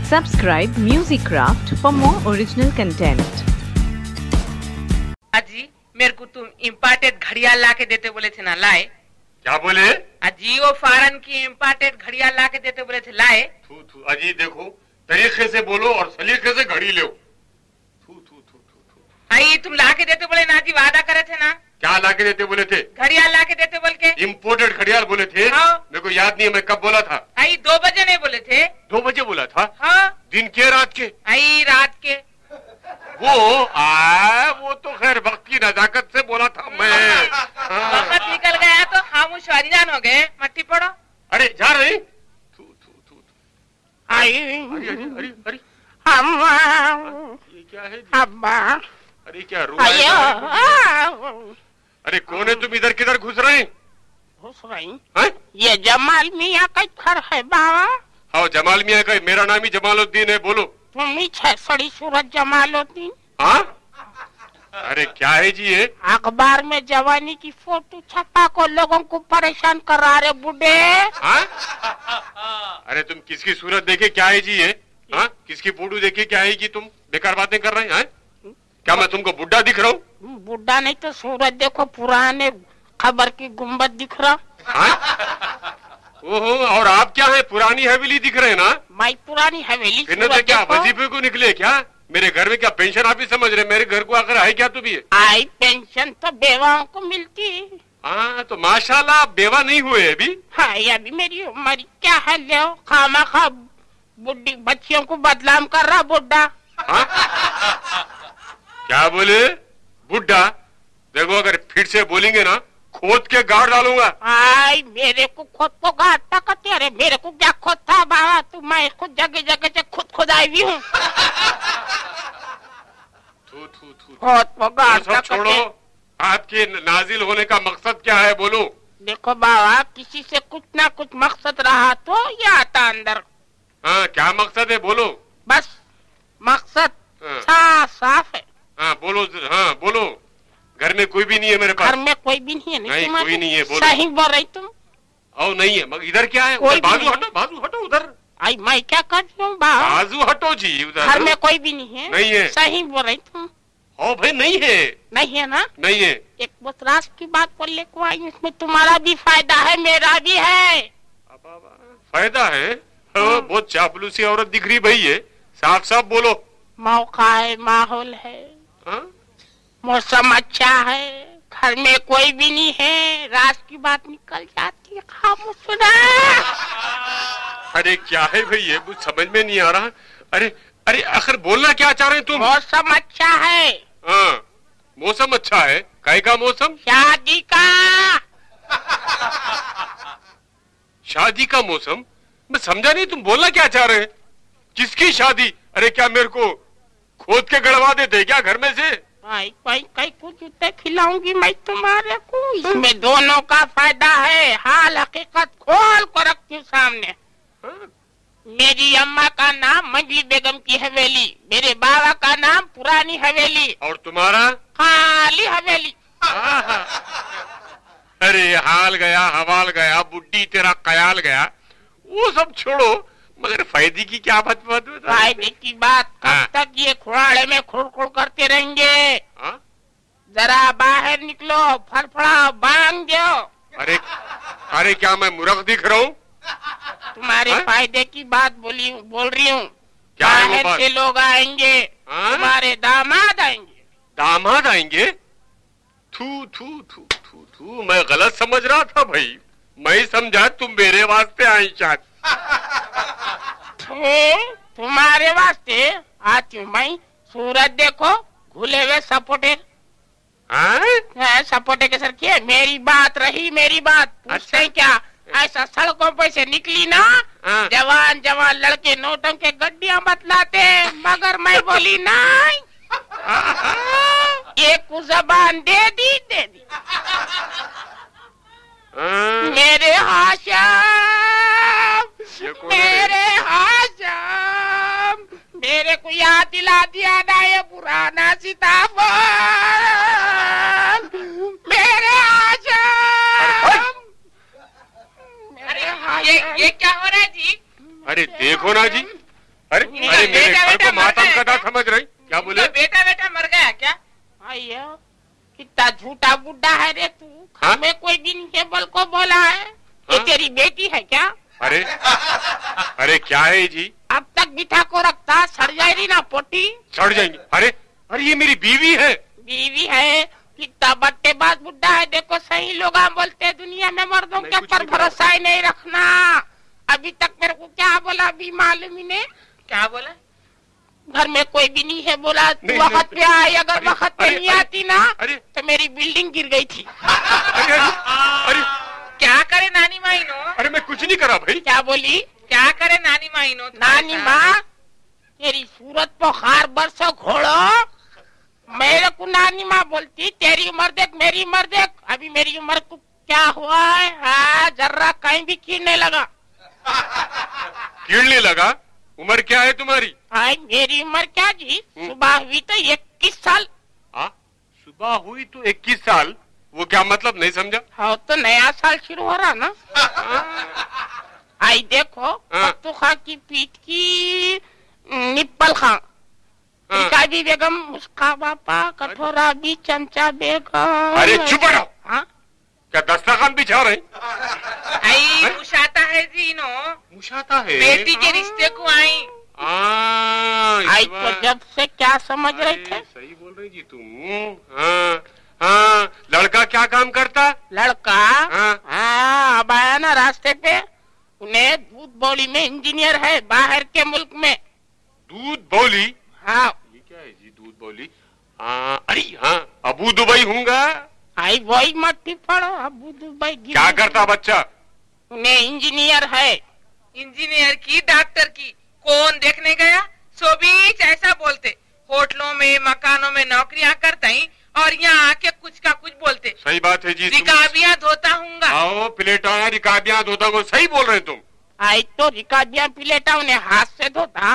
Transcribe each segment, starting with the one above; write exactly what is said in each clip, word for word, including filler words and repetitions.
Subscribe Musicraft for more original content. अजी मेरे को तुम इम्पोर्टेड घड़ियाल ला के देते बोले थे ना, लाए? क्या बोले? अजी वो फॉरेन की इम्पोर्टेड घड़ियाल ला के देते बोले थे, लाए? थू थू अजी देखो, तरीके से बोलो और सलीके से घड़ी लो। थू थू थू थू थू आई तुम ला के देते बोले ना जी, वादा करे थे ना। क्या ला के देते बोले थे? घड़ियाल ला के देते बोल के। इम्पोर्टेड घड़ियाल बोले थे? हाँ। मेरे को याद नहीं है मैं कब बोला था। आई दो बजे नहीं बोले थे? दो बजे बोला था। हाँ। दिन के रात के? आई रात के। वो आ, वो तो खैर वक्त की नजाकत से बोला था मैं। हाँ। वक्त निकल गया तो खामोश अनजान हो गए। मट्टी पड़ो। अरे जा रही थू थू थू थू। आई अरे अरे अरे अरे अम्मा, ये क्या है जी? अम्मा, अरे क्या रो रहे हैं? अरे कौन है तुम? इधर किधर घुस रहे हैं? घुस रही? हैं? ये जमाल मियाँ का घर है बाबा। हाँ जमाल मियाँ का। मेरा नाम ही जमालुद्दीन है। बोलो। तुम ही छह सड़ी सूरत जमालुद्दीन। हाँ? अरे क्या है जी ये? अखबार में जवानी की फोटो छपा को लोगों को परेशान कर रहा रे बुढ़े। हाँ? अरे तुम किसकी सूरत देखे क्या है जी ये? हाँ? किसकी फोटो देखे क्या है जी? तुम बेकार बातें कर रहे हैं? क्या मैं तुमको बुढ़ा दिख रहा हूँ? बुढ़ा नहीं तो सूरत देखो, पुराने खबर की गुम्बद दिख रहा। हाँ? ओहो, और आप क्या है? पुरानी हवेली दिख रहे हैं ना? मैं पुरानी हवेली। फिर न तो क्या वजीफे को निकले क्या? मेरे घर में क्या पेंशन आप ही समझ रहे? मेरे घर को आकर है क्या तुम? ये आई पेंशन तो बेवाओं को मिलती है। हाँ तो माशाल्लाह आप बेवा नहीं हुए अभी? हाँ अभी मेरी उम्र क्या है, ले खामा खा बुढ़ी बच्चियों को बदनाम कर रहा बुढ़ा। हाँ? क्या बोले? बुढ़ा? देखो अगर फिर से बोलेंगे ना खोद के गाड़ डालूंगा। आई मेरे को खोद को गाड़ तकते। अरे मेरे को क्या खोद था बाबा, तू मैं खुद जगह जगह से खुद खुदाई भी हूँ। खोद को गाड़ सब छोड़ो। आपके नाजिल होने का मकसद क्या है बोलो? देखो बाबा, किसी से कुछ ना कुछ मकसद रहा तो ये आता अंदर। हाँ क्या मकसद है बोलो? बस मकसद हाँ। साफ साफ है। हाँ बोलो। हाँ बोलो। घर में कोई भी नहीं है मेरे पास? घर में कोई भी नहीं है। नहीं, नहीं कोई नहीं है। बोलो। सही बोल रही तुम? ओ नहीं है। मगर इधर क्या है? कोई बाजू हटो, बाजू हटो उधर। आई मैं क्या कर रही हूँ बाबा? बाजू हटो जी उधर। घर में कोई भी नहीं है? नहीं है। सही बोल रही तुम? ओ भाई नहीं है। नहीं है ना? नहीं है। एक बहुत राज की बात बोलने को आई, इसमें तुम्हारा भी फायदा है मेरा भी है। फायदा है? हाँ, बहुत चापलूसी औरत दिख रही भाई है। साफ साफ बोलो। मौका है, माहौल है। हाँ? मौसम अच्छा है, घर में कोई भी नहीं है, राज की बात निकल जाती है। खामोश सुना। अरे क्या है भाई ये? कुछ समझ में नहीं आ रहा। अरे अरे आखिर बोलना क्या चाह रहे तुम? मौसम अच्छा है। हाँ मौसम अच्छा है। काय का मौसम? शादी का। शादी का मौसम? मैं समझा नहीं तुम बोलना क्या चाह रहे हैं? किसकी शादी? अरे क्या मेरे को खोद के गड़वा देते क्या घर में से? भाई भाई कई कुछ जूते खिलाऊंगी मैं तुम्हारे को। इसमें दोनों का फायदा है। हाल हकीकत खोल को रखती हूँ सामने। हाँ? मेरी अम्मा का नाम मंजली बेगम की हवेली, मेरे बाबा का नाम पुरानी हवेली, और तुम्हारा? खाली हवेली। अरे हाल गया, हवाल गया, बुड्ढी तेरा कयाल गया, वो सब छोड़ो। मगर फायदे की क्या बात बात बता? फायदे की बात कब हाँ। तक ये खुराड़े में खुड़-खुड़ करते रहेंगे? हाँ? जरा बाहर निकलो, फड़फड़ा बांग दो। अरे अरे क्या मैं मूर्ख दिख रहा हूँ? तुम्हारे हाँ? फायदे की बात बोली बोल रही हूँ। क्या है वो बाहर बात? से लोग आएंगे। हाँ? तुम्हारे दामाद आएंगे। दामाद आएंगे? थू थू थू थू थू मैं गलत समझ रहा था भाई। मैं समझा तुम मेरे वास्ते आई शायद। तुम्हारे वास्ते आती हूँ मैं। सूरत देखो, घुले हुए सपोटे। हाँ? सपोटे के सर किए। मेरी बात रही, मेरी बात पूछते अच्छा। क्या? ऐसा सड़कों पे से निकली ना, हाँ। जवान जवान लड़के नोटों के गड्डियां बतलाते, मगर मैं बोली नहीं। एक को जबान दे दी दे दी। हाँ। मेरे हाशम, मेरे हाशम, मेरे को याद दिला दिया ना ये पुराना सीताफल। मेरे हाशम, मेरे हाशम। ये ये क्या हो रहा है जी? अरे देखो ना जी, अरे अरे मेरे घर को मातम कदा समझ रही? क्या बोले? बेटा बेटा मर गया क्या? आया कितना झूठा बुड्ढा है रे तू। हाँ? हमें कोई भी केबल को बोला है। ये हाँ? तेरी बेटी है क्या? अरे अरे क्या है जी? अब तक बिठा को रखता सड़ जाएगी ना पोटी। सड़ जाएंगी? अरे अरे ये मेरी बीवी है। बीवी है? कितना बट्टेबाज बुड्ढा है। देखो सही लोग बोलते हैं दुनिया में मर्दों के ऊपर भरोसा ही नहीं रखना। अभी तक मेरे को क्या बोला अभी मालूम ही नहीं। क्या बोला? घर में कोई भी नहीं है बोला। तू वक्त पे आई, अगर वक्त पे नहीं आती ना तो मेरी बिल्डिंग गिर गई थी। अरे अरे, अरे क्या करे नानी माई नो? अरे मैं कुछ नहीं करा भाई। क्या बोली? क्या करे नानी माई नो? नानी माँ तेरी सूरत पर खार बरसो घोड़ो। मेरे को नानी माँ बोलती तेरी उम्र देख मेरी उम्र देख। अभी मेरी उम्र को क्या हुआ है? हाँ जर्रा कहीं भी कीड़ने लगा। कीड़ने लगा? उम्र क्या है तुम्हारी? हाँ मेरी उम्र क्या जी? सुबह हुई तो इक्कीस साल। हाँ सुबह हुई तो इक्कीस साल? वो क्या मतलब नहीं समझा? हाँ तो नया साल शुरू हो रहा ना। आई देखो पत्तू खां की पीठ की निप्पल खां, भी बेगम, मुस्का बापा, कठोरा भी, चमचा बेगम। अरे चुप रहो। हाँ क्या दस्तरखान बिछा रहे? आई मुशाता है जी नो। मुशाता है? बेटी के रिश्ते को आई। आई तो जब से क्या समझ रहे थे? सही बोल रही जी तुम। हाँ हाँ लड़का क्या काम करता? लड़का हाँ अब आया ना रास्ते पे। उन्हें दूध बोली में इंजीनियर है बाहर के मुल्क में। दूध बोली? हाँ ये क्या है जी दूध बोली? हाँ अरे हाँ अबू दुबई होगा। आई वही मट्टी पड़ो अबू दुबई। क्या करता बच्चा? उन्हें इंजीनियर है। इंजीनियर की डॉक्टर की कौन देखने गया? सो बीच ऐसा बोलते। होटलों में मकानों में नौकरियां करता ही और यहाँ आके कुछ का कुछ बोलते। सही बात है जी। रिकाबियां धोता हूँगा। आओ प्लेटा रिकाबियां धोता हूँ। सही बोल रहे तुम। आई तो रिकाबियां प्लेटा उन्हें हाथ से धोता।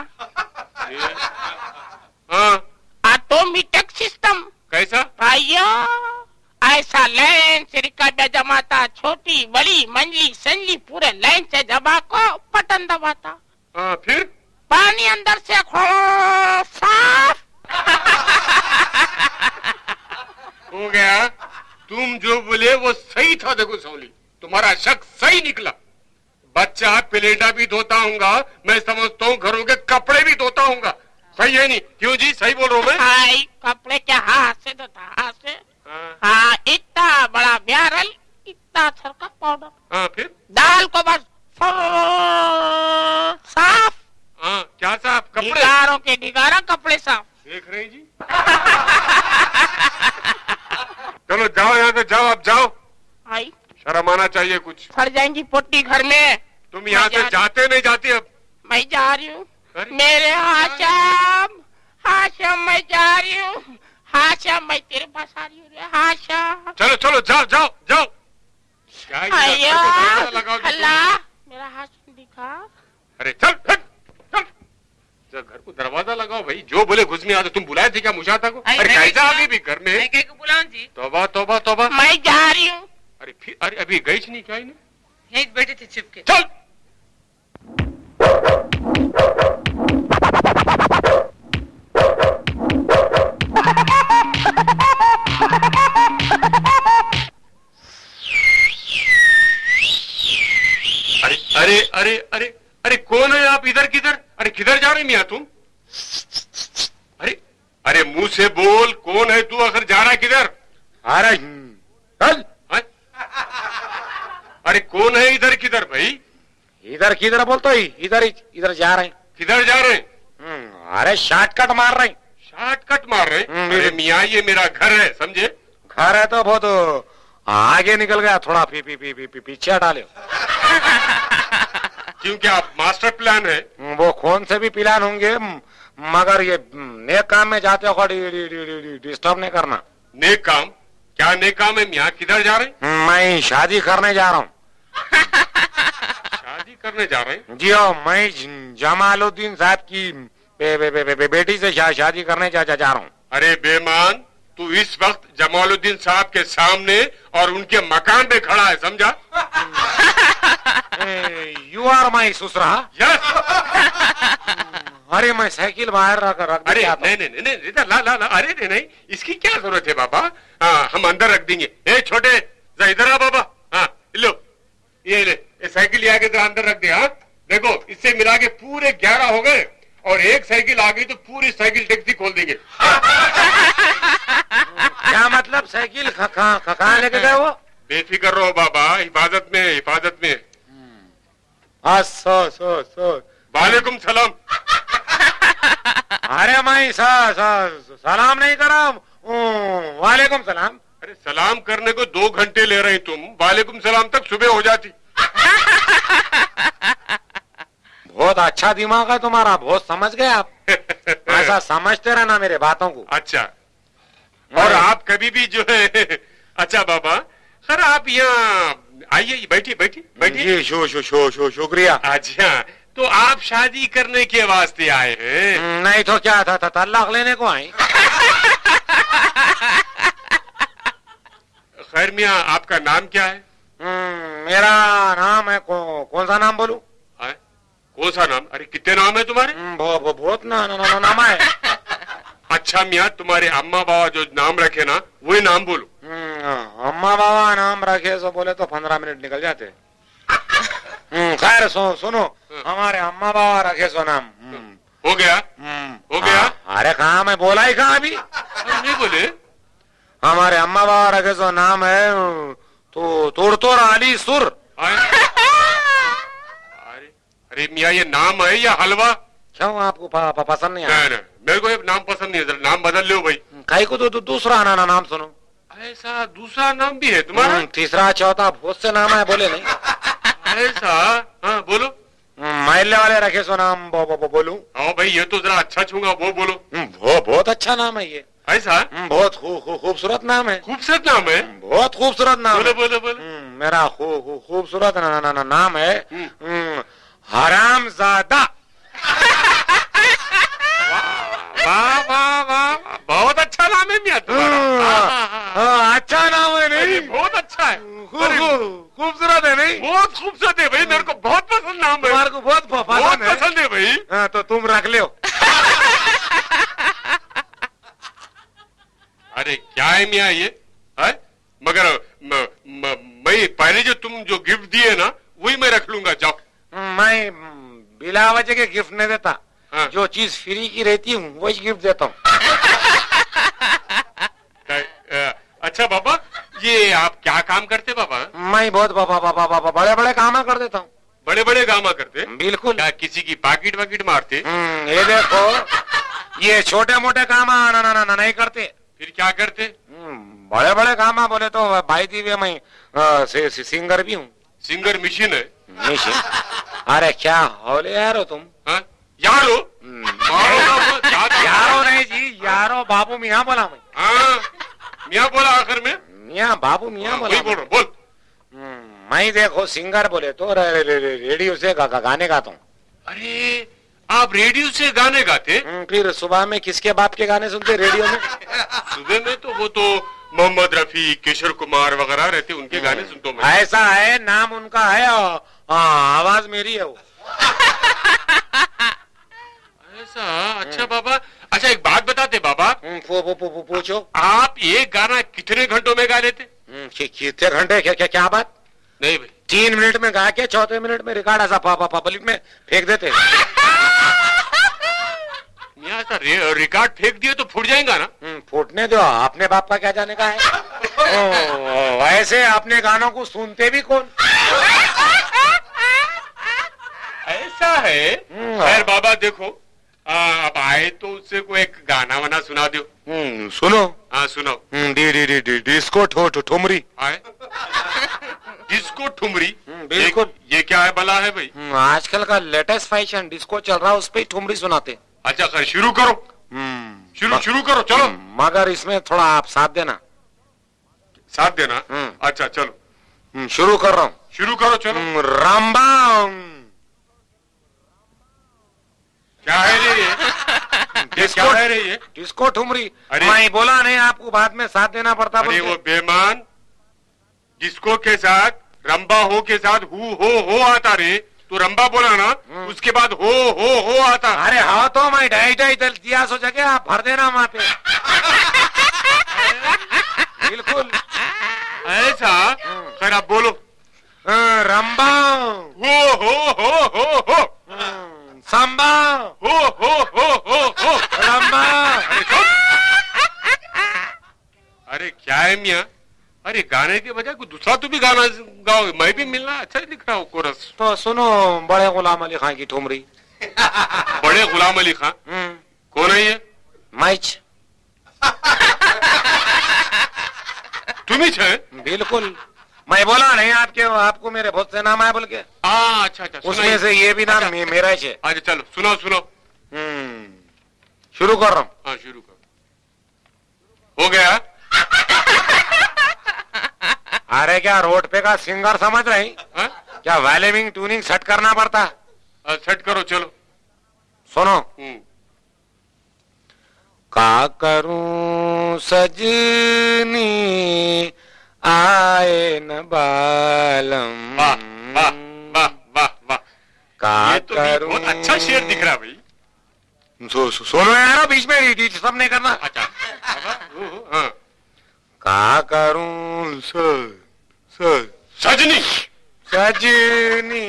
हाँ ऑटोमेटिक सिस्टम। कैसा? आइयो ऐसा लाइन से रिकाबियां जमाता। छोटी बड़ी मंजली संजली पूरे लाइन से जमा को बटन दबाता। हाँ फिर पानी अंदर से साफ हो गया। तुम जो बोले वो सही था। देखो सोली तुम्हारा शक सही निकला। बच्चा प्लेटा भी धोता हूँगा। मैं समझता हूँ घरों के कपड़े भी धोता हूँगा। सही है नहीं? क्यों जी सही बोल रहा हूँ मैं? हाँ कपड़े क्या हाथ से धोता? हाथ से। हाँ इतना बड़ा ब्यारल इतना अच्छा का पाउडर। हाँ फिर दाल को बस साफ। हाँ क्या साफ? कपड़े डिगारों के डिगारा कपड़े साफ। देख रहे जी। चलो जाओ यहाँ से जाओ। अब जाओ। आई शर्म आना चाहिए कुछ। सड़ जाएंगी पोटी घर में। तुम यहाँ से जाते नहीं जाती? अब मैं जा रही हूँ। मेरे हाशम हाशम मैं जा रही हूँ। हाशम मैं तेरे पास आ रही हूँ। हाशम चलो चलो जाओ जाओ जाओ। अल्लाह मेरा हाशम दिखा। अरे चल चल चल घर को दरवाजा लगाओ भाई। जो बोले घुस में आते। तुम बुलाए थे क्या मुशाता को? अरे कैसा अभी भी घर में? मैं को बुलाऊं जी? तौबा तौबा तौबा। मैं जा रही हूँ। अरे फिर अरे अभी गई नहीं क्या? यही बैठे थे चुप के। चल अरे अरे अरे अरे अरे कौन है आप? इधर किधर? अरे किधर जा रही मियाँ तुम? अरे अरे मुंह से बोल। कौन है तू? आखिर जा रहा है किधर? अरे चल। अरे कौन है? इधर किधर भाई? इधर किधर बोलते ही? इधर ही इधर जा रहे हैं। किधर जा रहे हैं? अरे शॉर्टकट मार रहे हैं। शॉर्टकट मार रहे हैं? अरे मियाँ ये मेरा घर है समझे? घर है तो बहुत आगे निकल गया। थोड़ा पी पी पी पी पीछे हटा ले। क्योंकि आप मास्टर प्लान है। वो कौन से भी प्लान होंगे मगर ये नेक काम में जाते हो डिस्टर्ब नहीं करना। नेक काम? क्या नेक काम है मियाँ? किधर जा रहे हैं? मैं शादी करने जा रहा हूँ। शादी करने जा रहे हैं? जी हाँ मैं जमालुद्दीन साहब की बे, बे, बे, बे, बेटी से शा, शादी करने जा, जा, जा रहा हूँ। अरे बेमान तू इस वक्त जमालुद्दीन साहब के सामने और उनके मकान पे खड़ा है समझा? यू आर माई ससुरा। यस। अरे मैं साइकिल बाहर रख रख अरे नहीं नहीं नहीं नहीं ला ला ला अरे नहीं नहीं इसकी क्या जरूरत है बाबा। हाँ हम अंदर रख देंगे। ए छोटे जा इधर आ बाबा। हाँ लो ये ले ये साइकिल आगे जरा अंदर रख दे। हाँ देखो इससे मिला के पूरे ग्यारह हो गए और एक साइकिल आ गई तो पूरी साइकिल टैक्सी खोल देंगे। क्या मतलब साइकिल कहाँ लेके गए वो? बेफिक्र रहो बाबा हिफाजत में हिफाजत में। हाँ सो सो सो वालेकुम सलाम। अरे मैं सा, सा, सलाम नहीं करा वालेकुम सलाम। अरे सलाम करने को दो घंटे ले रहे तुम वालेकुम सलाम तक सुबह हो जाती। बहुत अच्छा दिमाग है तुम्हारा बहुत समझ गए आप। ऐसा समझते रहना मेरे बातों को। अच्छा और आप कभी भी जो है अच्छा बाबा सर आप यहाँ आइए बैठिए बैठिए बैठिए। शो शो शो शो शुक्रिया। अच्छा तो आप शादी करने के वास्ते आए हैं? नहीं तो क्या था, था तलाक लेने को आए। खैर मियाँ आपका नाम क्या है? मेरा नाम है कौ, कौन सा नाम बोलूं? कौन सा नाम? अरे कितने नाम है तुम्हारे? बहुत बो, बहुत ना, ना, ना, नाम है। अच्छा मियाँ तुम्हारे अम्मा बाबा जो नाम रखे ना वही नाम बोलो। अम्मा बाबा नाम रखे सो बोले तो पंद्रह मिनट निकल जाते। खैर सो, सुनो हमारे अम्मा बाबा रखे सो नाम हो गया हो गया। अरे कहाँ मैं बोला ही कहाँ अभी नहीं बोले। हमारे अम्मा बाबा रखे सो नाम है तो तोड़ तोड़ आली सुर। अरे मियाँ ये नाम है या हलवा? क्यों आपको पा, पा, पसंद नहीं आया? मेरे को ये नाम पसंद नहीं है नाम बदल लो भाई। कहीं को तो, तो दूसरा ना, ना नाम सुनो। ऐसा दूसरा नाम भी है तुम्हारा? तीसरा चौथा बहुत से नाम है बोले नहीं। ऐसा हाँ बोलो। महल्ले वाले रखे सो नाम बो, बो, बो, बोलूं? हाँ भाई ये तो जरा अच्छा छूंगा वो बोलो। वो बहुत अच्छा नाम है ये। ऐसा बहुत खूबसूरत नाम है। खूबसूरत नाम है बहुत खूबसूरत नाम। बोलो बोलो बोलो। मेरा खूबसूरत ना, ना, ना, नाम है हरामजादा। वाह वाह वाह बहुत अच्छा नाम है मियाँ तुम्हारा। अच्छा नाम है नहीं? बहुत अच्छा है खूबसूरत है नहीं? बहुत खूबसूरत है भाई मेरे को बहुत पसंद नाम है। तुम्हारे को बहुत बहुत पसंद है भाई। हाँ तो तुम रख लो। अरे क्या है मियाँ ये है? मगर म, म, मैं पहले जो तुम जो गिफ्ट दिए ना वही मैं रख लूंगा जाओ। मैं बिला वजह के गिफ्ट नहीं देता। हाँ। जो चीज फ्री की रहती हूँ वही गिफ्ट देता हूँ। अच्छा बाबा ये आप क्या काम करते बाबा? मैं बहुत बाबा बाबा बाबा बड़े बड़े काम कर देता हूँ। बड़े बड़े काम करते? बिल्कुल। क्या किसी की पाकिट वाकिट मारते? ये देखो ये छोटे मोटे काम ना, ना, ना, ना, नहीं करते। फिर क्या करते? बड़े बड़े काम बोले तो भाई थी मैं आ, से, से, सिंगर भी हूँ। सिंगर मशीन है? मशीन? अरे क्या होले यारो तुम? हाँ? यारो? यारो नहीं जी यारो बाबू मियाँ बोला मैं। हाँ मियाँ बोला आखिर में? मियाँ बाबू मियाँ बोला। बोल बोल। मैं देखो सिंगर बोले तो रे, रे, रे, रेडियो से गा, गा, गाने गाता हूँ। अरे आप रेडियो से गाने गाते? फिर सुबह में किसके बाप के गाने सुनते रेडियो में? सुबह में तो वो तो मोहम्मद रफी किशोर कुमार वगैरह रहते उनके गाने सुनता हूँ। ऐसा है नाम उनका है और आवाज मेरी है वो। ऐसा अच्छा बाबा। अच्छा एक बात बताते बाबा। पूछो। आप एक गाना कितने घंटों में गा लेते? कितने घंटे क्या, क्या क्या बात? नहीं भाई तीन मिनट में गा के चौथे मिनट में रिकॉर्ड ऐसा पब्लिक में फेंक देते। ऐसा रिकॉर्ड फेंक दिए तो फूट जाएगा ना? फूटने दो अपने बाप का क्या जाने का है। ओ, वैसे अपने गानों को सुनते भी कौन? ऐसा है। खैर बाबा देखो आ, अब आए तो उससे को एक गाना वाना सुना दो। सुनो। हाँ सुनाओ। D D D D disco ठो ठुमरी। आए डिस्को ठुमरी? बिल्कुल। ये, ये क्या है भला है भाई? आजकल का लेटेस्ट फैशन डिस्को चल रहा है उस पे ठुमरी सुनाते। अच्छा खैर शुरू करो। शुरू शुरू करो चलो। मगर इसमें थोड़ा आप साथ देना। साथ देना? अच्छा चलो शुरू कर रहा हूँ। शुरू करो चलो। रामबाम। क्या है रे ये? डिस्को है रे ये? डिस्को ठुमरी। मैं बोला नहीं आपको बाद में साथ देना पड़ता। अरे वो बेमान डिस्को के साथ रंबा हो के साथ हु हो हो आता रे तू रंबा बोला ना, उसके बाद हो हो हो आता। अरे हाँ तो मैं ढाई ढाई दिया सो जगह आप भर देना वहाँ पे। बिल्कुल ऐसा। खैर आप बोलो। रंबा हो हो हो हो हो सांबा हो हो हो हो हो रंबा। अरे क्या है मियाँ? अरे गाने के बजाय कोई दूसरा तो भी गाना गाओ, मैं भी मिलना अच्छा लिख रहा हूँ कोरस। तो सुनो बड़े गुलाम अली खान की ठुमरी। बड़े गुलाम अली खान कौन है ये? मैच तुम ही छे? बिल्कुल, मैं बोला नहीं आपके आपको मेरे बहुत से नाम है बोल के। हाँ अच्छा अच्छा, उसमें से ये भी नाम अच्छा। मेरा है। अच्छा चलो सुनो सुनो। हम्म शुरू कर रहा हूँ। हाँ शुरू कर। हो गया? अरे क्या रोड पे का सिंगर समझ रही? क्या वैल्यूमिंग ट्यूनिंग सेट करना पड़ता? सेट करो चलो। सुनो। का करूं सजनी आए न बालम। वाह वाह वाह वाह वाह, का ये तो करूं। बहुत अच्छा शेर दिख रहा भाई। सो, सो, सोनो यार बीच में रीड सब नहीं करना। अच्छा हाँ। का करूं स, स, सजनी सजनी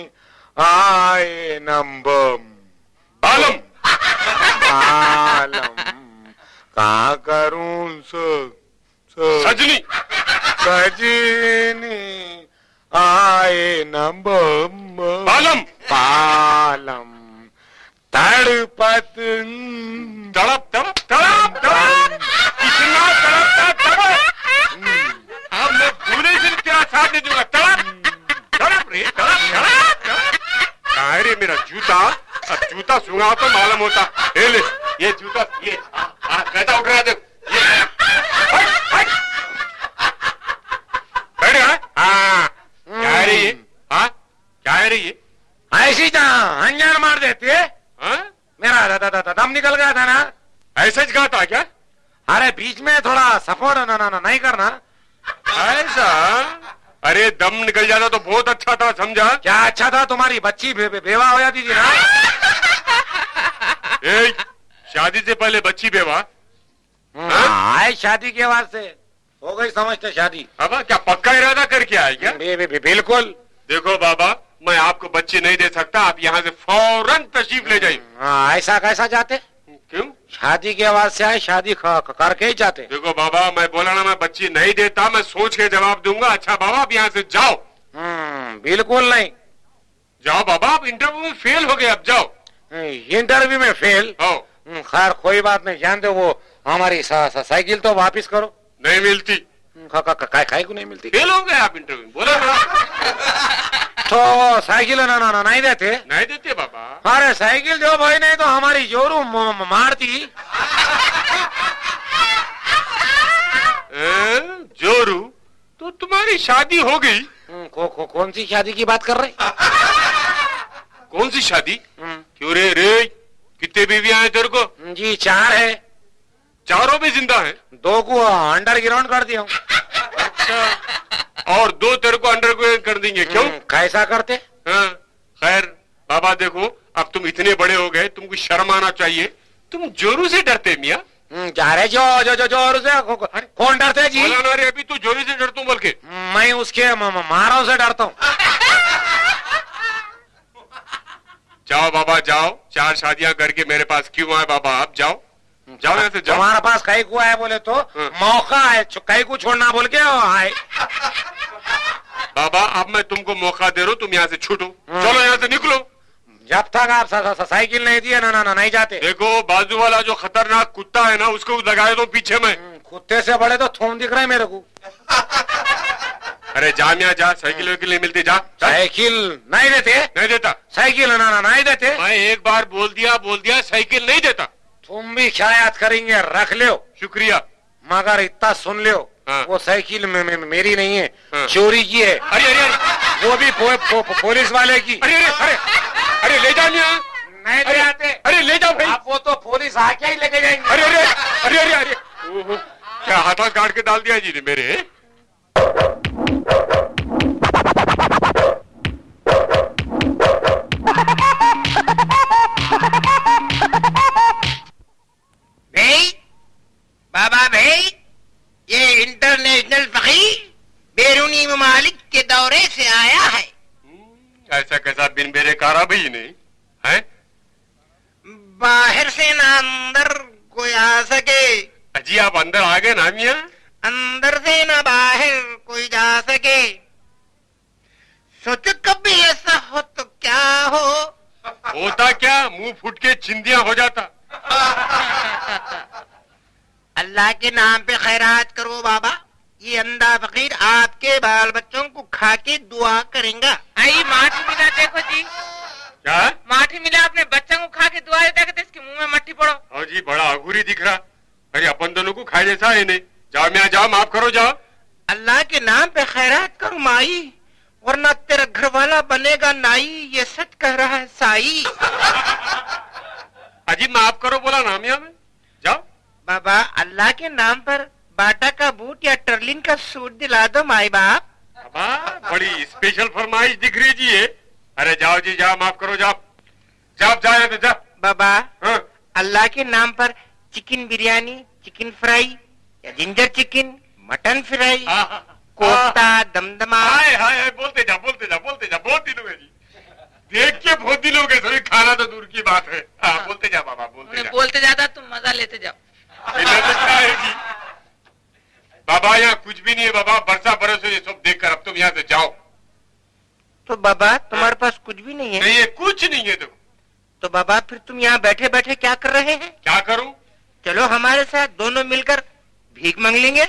आए नंबम बालम बालम। का करूं स, स सजनी सजनी आए नंबम बालम बालम। तड़पत तड़प तड़प तड़प तड़प इतना तड़पता तड़प। अब मैं पूरे दिन तेरा साथ नहीं दूंगा। तड़प तड़प रे तड़प तड़प तड़प। अरे मेरा जूता, अब जूता सुंगा तो मालूम होता। ये ले ये जूता, ये कैसा उठ रहा है देख। ये बैठ गया। हाँ क्या है रे ये? हाँ क्या है रे ये? ऐसी जहाँ अंजान मार देती है। हाँ? मेरा दा, दा, दा, दम निकल गया था ना। ऐसा ही गाता क्या? अरे बीच में थोड़ा सपोर्ट ना ना ना नहीं करना। ऐसा? अरे दम निकल जाता तो बहुत अच्छा था, समझा? क्या अच्छा था? तुम्हारी बच्ची बे, बे, बेवा हो जाती थी ना। ए, शादी से पहले बच्ची बेवा? आए शादी के बाद से हो गई समझते शादी। अब क्या पक्का इरादा करके आए क्या? बे, बे, बे, बिल्कुल। देखो बाबा, मैं आपको बच्ची नहीं दे सकता, आप यहाँ से फौरन तशरीफ ले जाइए। हाँ ऐसा कैसा जाते? क्यों? शादी के बाद से आए शादी करके ही जाते। देखो बाबा, मैं बोला ना मैं बच्ची नहीं देता, मैं सोच के जवाब दूंगा। अच्छा बाबा आप यहाँ से जाओ। हम्म बिल्कुल नहीं। जाओ बाबा, आप इंटरव्यू में फेल हो गए, अब जाओ। इंटरव्यू में फेल? खैर कोई बात नहीं, जान दो। वो हमारी साइकिल तो वापिस करो। नहीं मिलती। खाई को नहीं मिलती। फेल हो गए आप इंटरव्यू में, बोला ना। तो साइकिल ना ना नहीं देते? नहीं देते बाबा। अरे साइकिल जो भाई, नहीं तो हमारी जोरू मारती। जोरू? तो तुम्हारी शादी हो गई? को, को, कौन सी शादी की बात कर रहे? कौन सी शादी? क्यों रे रे, कितने बीवियां हैं तेरे को? जी चार है। चारों भी जिंदा हैं? दो को अंडरग्राउंड कर दिया। अच्छा, और दो तेरे को अंडरग्राउंड कर देंगे? क्यों? कैसा करते? हाँ, खैर बाबा देखो, अब तुम इतने बड़े हो गए, तुमको शर्म आना चाहिए। तुम जोरू से डरते मियाँ? जा रहे जो जो जो जोरू से? कौन डरते जी? बोला ना रे, अभी तू जोरू से डरता हूँ बोल के। मैं उसके मारों से डरता हूँ। जाओ बाबा जाओ, चार शादियां करके मेरे पास क्यों आए बाबा? आप जाओ जाओ यहाँ से जाओ। हमारे पास कई को आए बोले तो मौका है, कई को छोड़ना बोल के आए। बाबा अब मैं तुमको मौका दे रहा हूँ, तुम यहाँ से छूटो। चलो यहाँ से निकलो। जब तक आप सा, सा, साइकिल नहीं दिए ना ना ना नहीं जाते। देखो बाजू वाला जो खतरनाक कुत्ता है ना, उसको लगाए दो पीछे में। कुत्ते से बड़े तो थूम दिख रहे हैं मेरे को। अरे जा मियाँ जा, साइकिल वाइकिल नहीं मिलती, जा। साइकिल नहीं देते? नहीं देता। साइकिल ना ना नहीं देते? मैं एक बार बोल दिया बोल दिया, साइकिल नहीं देता। तुम भी शायद करेंगे, रख लो। शुक्रिया, मगर इतना सुन लो। हाँ। वो साइकिल में, में, मेरी नहीं है। हाँ। चोरी की है। अरे अरे अरे, वो भी पो, पो, पो, पुलिस वाले की। अरे अरे अरे अरे ले जाओ मियाँ। नहीं ले जाते। अरे ले जाओ भाई। आप वो तो पुलिस आके ही लेके जाएंगे। अरे अरे अरे अरे अरे ओहो, क्या हाथा काट के डाल दिया जी ने मेरे। के दौरे से आया है। ऐसा कैसा बिन मेरे कारा भी नहीं है? बाहर से ना अंदर कोई आ सके। अजी आप अंदर आ गए ना मियाँ? अंदर से ना बाहर कोई जा सके। सोचो कभी ऐसा हो तो क्या हो। होता क्या, मुंह फूट के चिंदिया हो जाता। अल्लाह के नाम पे खैरात करो बाबा, ये अंधा फकीर आपके बाल बच्चों को खा के दुआ करेंगे। आई माठी मिला देखो जी, क्या माठी मिला अपने बच्चों को खा के दुआ देता कहते इसके मुंह में मट्टी पड़ो। हाँ जी, बड़ा अघूरी दिख रहा। अरे अपन दोनों को खाए जैसा है नहीं। जाओ मैं जाओ, माफ करो जाओ। अल्लाह के नाम पे खैरात करो माई, वरना तेरा घर वाला बनेगा नाई, ये सच कह रहा है साई। अजी माफ करो बोला ना मियाँ में। जाओ बाबा अल्लाह के नाम पर बाटा का बूट या टर्लिन का सूट दिला दो माई बाप। बाबा बड़ी स्पेशल फरमाइश दिख रही जी ये। अरे जाओ जी जाओ, माफ करो जाओ। जाओ जाओ तो जाओ। बाबा हाँ? अल्लाह के नाम पर चिकन बिरयानी, चिकन फ्राई या ginger chicken, mutton fry, kofta, दमदमा। हाय हाय हाय, बोलते जा बोलते जा बोलते जा। बहुत दिन हो गए जी, देख के बहुत दिन हो गए। सभी खाना तो दूर की बात है। हाँ, बोलते जा बाबा बोलते जा। बोलते जाता तुम मजा लेते जाओ। है जी बाबा, यहाँ कुछ भी नहीं है बाबा। बरसा बरस ये सब देख कर अब तुम यहाँ से जाओ। तो बाबा तुम्हारे पास कुछ भी नहीं है? नहीं है, कुछ नहीं है। तो तो बाबा फिर तुम यहाँ बैठे बैठे क्या कर रहे हैं? क्या करूं? चलो हमारे साथ दोनों मिलकर भीख मांग लेंगे।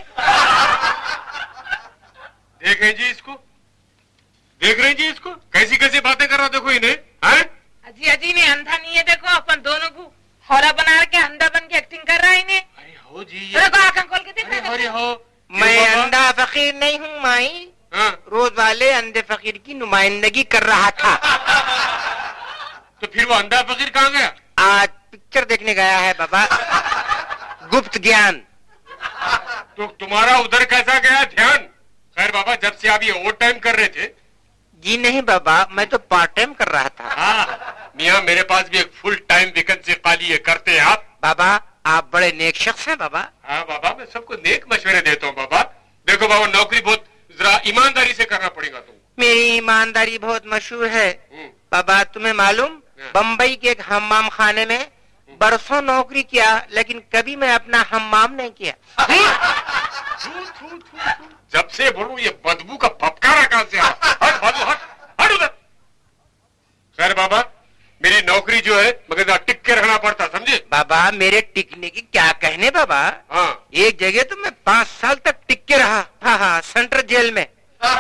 देखें जी इसको, देख रहे जी इसको, कैसी कैसी बातें कर रहा। देखो इन्हें। हैं? अजी अजी ने अंधा नहीं है, देखो अपन दोनों को हौला बना के अंधा बन के एक्टिंग कर रहा है इन्हें। अरे हो जी, देखो आंखें खोल के देख अरे रहे अरे हो। मैं अंधा फकीर नहीं हूँ माई, हाँ? रोज वाले अंधे फकीर की नुमाइंदगी कर रहा था। तो फिर वो अंधा फकीर कहाँ गया? आज पिक्चर देखने गया है बाबा, गुप्त ज्ञान। तो तुम्हारा उधर कैसा गया ध्यान? खैर बाबा, जब से आप ये ओवर टाइम कर रहे थे। जी नहीं बाबा, मैं तो पार्ट टाइम कर रहा था। हाँ मियाँ, मेरे पास भी एक फुल टाइम वैकेंसी खाली है। करते हैं आप? बाबा आप बड़े नेक शख्स हैं बाबा। हाँ बाबा, मैं सबको नेक मशवरे देता हूँ बाबा। देखो बाबा, नौकरी बहुत जरा ईमानदारी से करना पड़ेगा तुमको। मेरी ईमानदारी बहुत मशहूर है बाबा। तुम्हें मालूम, बम्बई के एक हम्माम खाने में बरसों नौकरी किया, लेकिन कभी मैं अपना हम्माम नहीं किया। थू, थू, थू, थू। जब से बोलूं ये बदबू का फपकारा कहां से आ? हट बाबू हट, हट उधर। खैर बाबा, मेरी नौकरी जो है मगर टिक के रहना पड़ता, समझे? बाबा मेरे टिकने की क्या कहने बाबा। हाँ। एक जगह तो मैं पाँच साल तक टिक के रहा। हाँ हाँ, सेंट्रल जेल में।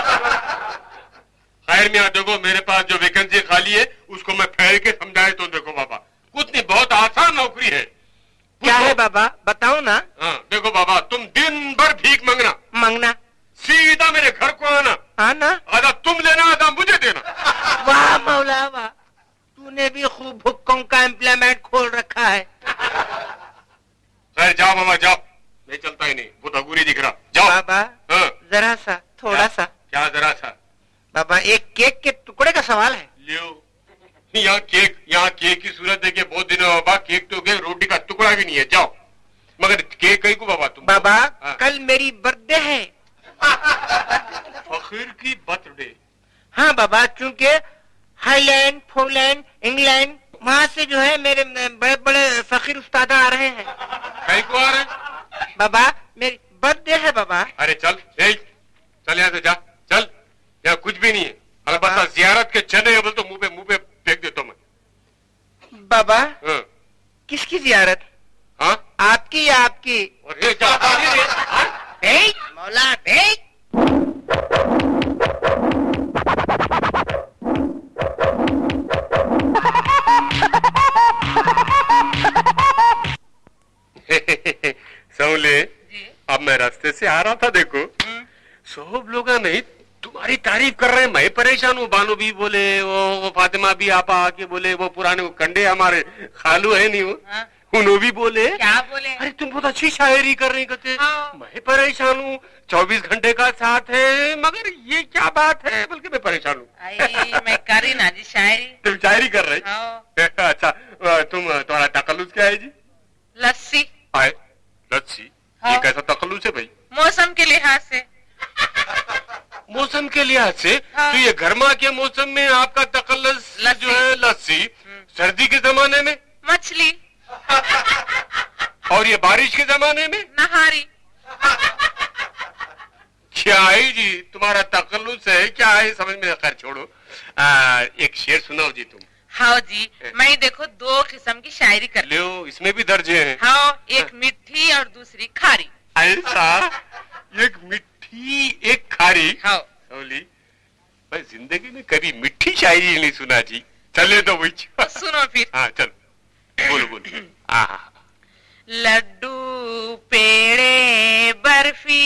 खैर मियाँ देखो, मेरे पास जो वैकेंसी खाली है उसको मैं फैल के समझाए तो देखो बाबा, कुछ नहीं, बहुत आसान नौकरी है। क्या है बाबा बताओ ना। हाँ देखो बाबा, तुम दिन भर भीख मांगना, मांगना, सीधा मेरे घर को आना, आना, आधा तुम लेना आधा मुझे देना। वाह मौला वाह, तूने भी खूब भुक्कों का एम्प्लॉयमेंट खोल रखा है। खैर जाओ बाबा जाओ, मैं चलता ही नहीं, बहुत अगूरी दिख रहा। जाओ बाबा। हाँ। जरा सा, थोड़ा सा। क्या जरा सा? बाबा एक केक के टुकड़े का सवाल है। लियो, यहाँ केक, यहाँ केक की सूरत देखिए बहुत दिन बाबा, केक तो गए, रोटी का टुकड़ा भी नहीं है। जाओ, मगर केक कहीं को बाबा तुम? बाबा हाँ। कल मेरी बर्थडे है। फकीर की बर्थडे? हाँ बाबा, क्योंकि हाईलैंड, फोरलैंड, इंग्लैंड, वहाँ से जो है मेरे बड़े बड़े फकीर उस्ताद आ रहे हैं। कहीं को आ रहे? बाबा मेरी बर्थडे है बाबा। अरे चल, ए, चल यहाँ से जा, चल, यहाँ कुछ भी नहीं है। अगर बस जियारत के चने बोल तो मुंह पे मुंह पे फेंक देता मैं। बाबा हाँ। किसकी जियारत? हाँ? आपकी या आपकी? और ये क्या? भेज मौला भेज। सौले, अब मैं रास्ते से आ रहा था, देखो सब लोग नहीं तुम्हारी तारीफ कर रहे हैं, मैं परेशान हूँ। बानो भी बोले, वो, वो फातिमा भी आपा आके बोले, वो पुराने वो कंडे हमारे खालू है नहीं वो, हाँ? उन्होंने भी बोले। क्या बोले? अरे तुम बहुत अच्छी शायरी कर रही कहते। हाँ। मैं परेशान हूँ, चौबीस घंटे का साथ है, मगर ये क्या बात है, बल्कि मैं परेशान हूँ। मैं करी ना जी शायरी। तुम शायरी कर रहे? हाँ। अच्छा, तुम तुम्हारा तकल्लुस क्या है जी? लस्सी। आए लस्सी? हाँ। ये कैसा तकल्लुस है भाई? मौसम के लिहाज से। मौसम के लिहाज से हाँ। तो ये गर्मा के मौसम में आपका तकल्लुस जो है लस्सी, सर्दी के जमाने में मछली, और ये बारिश के जमाने में नहारी। क्या है जी तुम्हारा तकल्लुस है, क्या है समझ में, खैर छोड़ो। आ, एक शेर सुनाओ जी तुम। हाँ जी, मैं देखो दो किस्म की शायरी कर लो, इसमें भी दर्जे हैं। हाँ, एक मीठी और दूसरी खारी। ऐसा, एक मिठी एक खारी। हाँ। सोली, मैं जिंदगी में कभी मिठी शायरी नहीं सुना जी। चले तो वही तो सुनो फिर। हाँ चल, बोलो बोलो। हाँ, लड्डू पेड़े बर्फी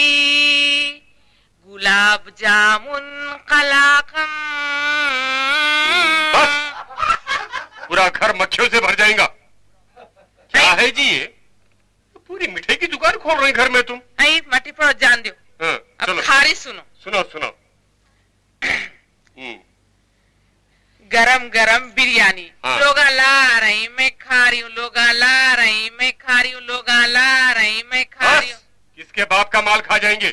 गुलाब जामुन कलाकंद। बस पूरा घर मक्खियों से भर जाएगा। क्या है जी ये, पूरी मिठाई की दुकान खोल रहे घर में तुम। आई मटी पड़ो जान दो। हाँ, अब चलो खारी सुनो। सुनो सुनो। हम्म, गरम गरम बिरयानी। हाँ। लोगा ला रही मैं खा रही हूँ, लोगा ला रही मैं खा रही हूँ, लोगा ला रही मैं खा रही हूँ। किसके बाप का माल खा जाएंगे।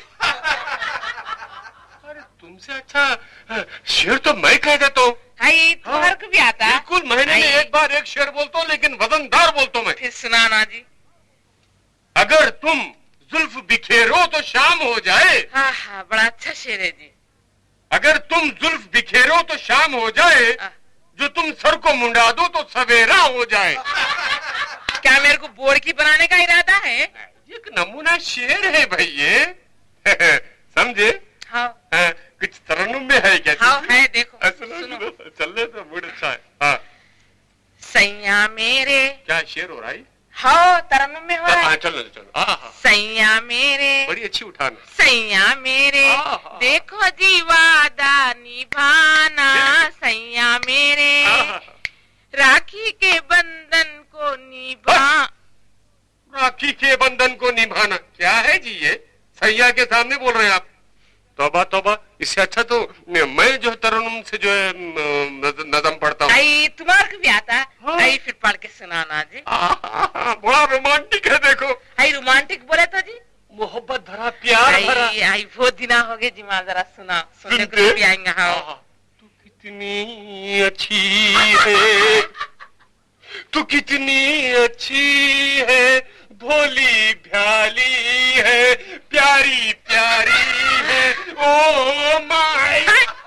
अरे तुमसे अच्छा शेर तो मैं कह देता हूँ। आई तुम्हारे को भी आता है? बिल्कुल, महीने में एक बार एक शेर बोलता हूँ, लेकिन वजनदार बोलता हूँ मैं। फिर सुनाना जी। अगर तुम जुल्फ बिखेरो तो शाम हो जाए। हाँ हाँ, बड़ा अच्छा शेर है जी। अगर तुम जुल्फ बिखेरो तो शाम हो जाए, जो तुम सर को मुंडा दो तो सवेरा हो जाए। क्या मेरे को बोर्ड की बनाने का इरादा है? एक नमूना शेर है भाई ये। समझे? हाँ। हाँ, कुछ तरन्नुम में है क्या? हाँ है, देखो सुनो, सुनो। सुनो, चलने तो मूड अच्छा है। हाँ। सैया मेरे। क्या शेर हो रहा है? हाँ, तरन्नुम में हो रहा हाँ, है। चलो चलो। हाँ हाँ, सैया मेरे, बड़ी अच्छी उठान है। सैया मेरे, हाँ। देखो जी वादा निभाना। सैया मेरे, हाँ। राखी के बंधन को निभा। राखी के बंधन को निभाना, क्या है जी ये? सैया के सामने बोल रहे हैं आप? तौबा तौबा, इससे अच्छा तो मैं जो तरन्नुम से जो है नज़म पढ़ता हूँ। आई तुम्हारे को भी आता है? हाँ। आई फिर पढ़ के सुनाना जी। आहा, बड़ा रोमांटिक है देखो। आई रोमांटिक बोले तो जी, मोहब्बत भरा, प्यार भरा। आई आई बहुत दिना हो गए जी, माँ जरा सुना, सुनने को सुनते? भी आएंगे। हाँ। आहा, तू कितनी अच्छी है, तू कितनी अच्छी है, भोली भ्याली है, प्यारी प्यारी है, ओ माय।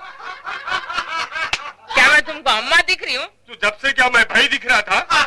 क्या मैं तुमको अम्मा दिख रही हूँ? तू जब से क्या मैं भाई दिख रहा था?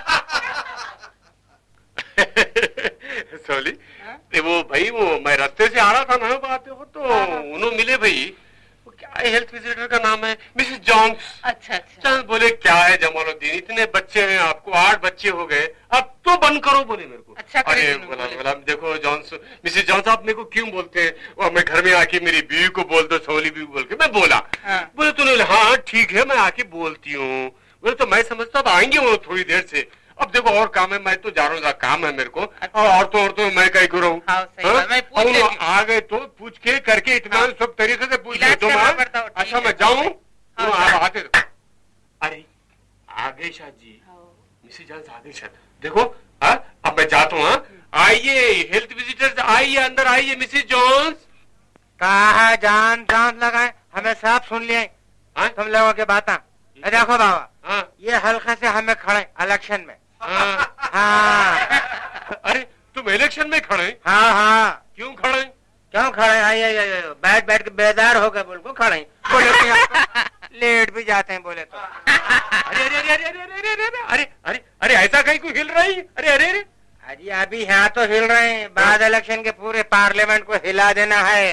सोली, ते वो भाई वो मैं रास्ते से आ रहा था ना, बात हो तो उन्होंने मिले भाई। वो क्या है, हेल्थ विजिटर का नाम है मिसेस जॉन्स। अच्छा अच्छा। चल बोले क्या है जमालुद्दीन, इतने बच्चे हैं आपको, आठ बच्चे हो गए, अब तो बंद करो बोले मेरे को। अच्छा, अरे बोला बोला देखो जॉन्स, मिसेस जॉन्स आप मेरे को क्यों बोलते हैं, और मैं घर में आके मेरी बीवी को बोल दो, सोली बीवी बोल के मैं बोला। हाँ। बोले तूने, हाँ ठीक है मैं आके बोलती हूँ। बोले तो मैं समझता अब आएंगे वो थोड़ी देर से। अब देखो और काम है, मैं तो जा रहा हूँ, काम है मेरे को। अच्छा। और औरतों औरतों मैं कहीं करूँ। हाँ, सही बात, मैं पूछ लेती हूँ। आ गए तो पूछ के करके इतना हाँ। सब तरीके से पूछ इलाज लेता हूँ। करना मैं। पड़ता हो, ठीक अच्छा है। मैं जाऊँ? हाँ, आप जाओ। आते अरे आगे शाह जी, मिसेस जॉन्स आगे शाह, देखो हाँ अब मैं जाता हूँ। आइए हेल्थ विजिटर्स, आइए अंदर आइए। मिसेस जॉन्स कहा है जान जान लगाए, हमें सब सुन लिए हाँ? तुम लोगों की बातें। ए देखो बाबा, हाँ ये हल्के से हमें खड़े इलेक्शन में। हाँ। हाँ अरे तुम इलेक्शन में खड़े? हाँ हाँ। क्यों खड़े? क्यों खड़े? आइए आइए, बैठ बैठ के बेदार हो गए, बोल को खड़े बोले कि आपको लेट भी जाते हैं बोले तो। अरे अरे अरे अरे अरे अरे अरे अरे अरे अरे अरे ऐसा कहीं कोई हिल रही? अरे अरे अरे अजी अभी यहाँ तो हिल रहे हैं, बाद इलेक्शन के पूरे पार्लियामेंट को हिला देना है।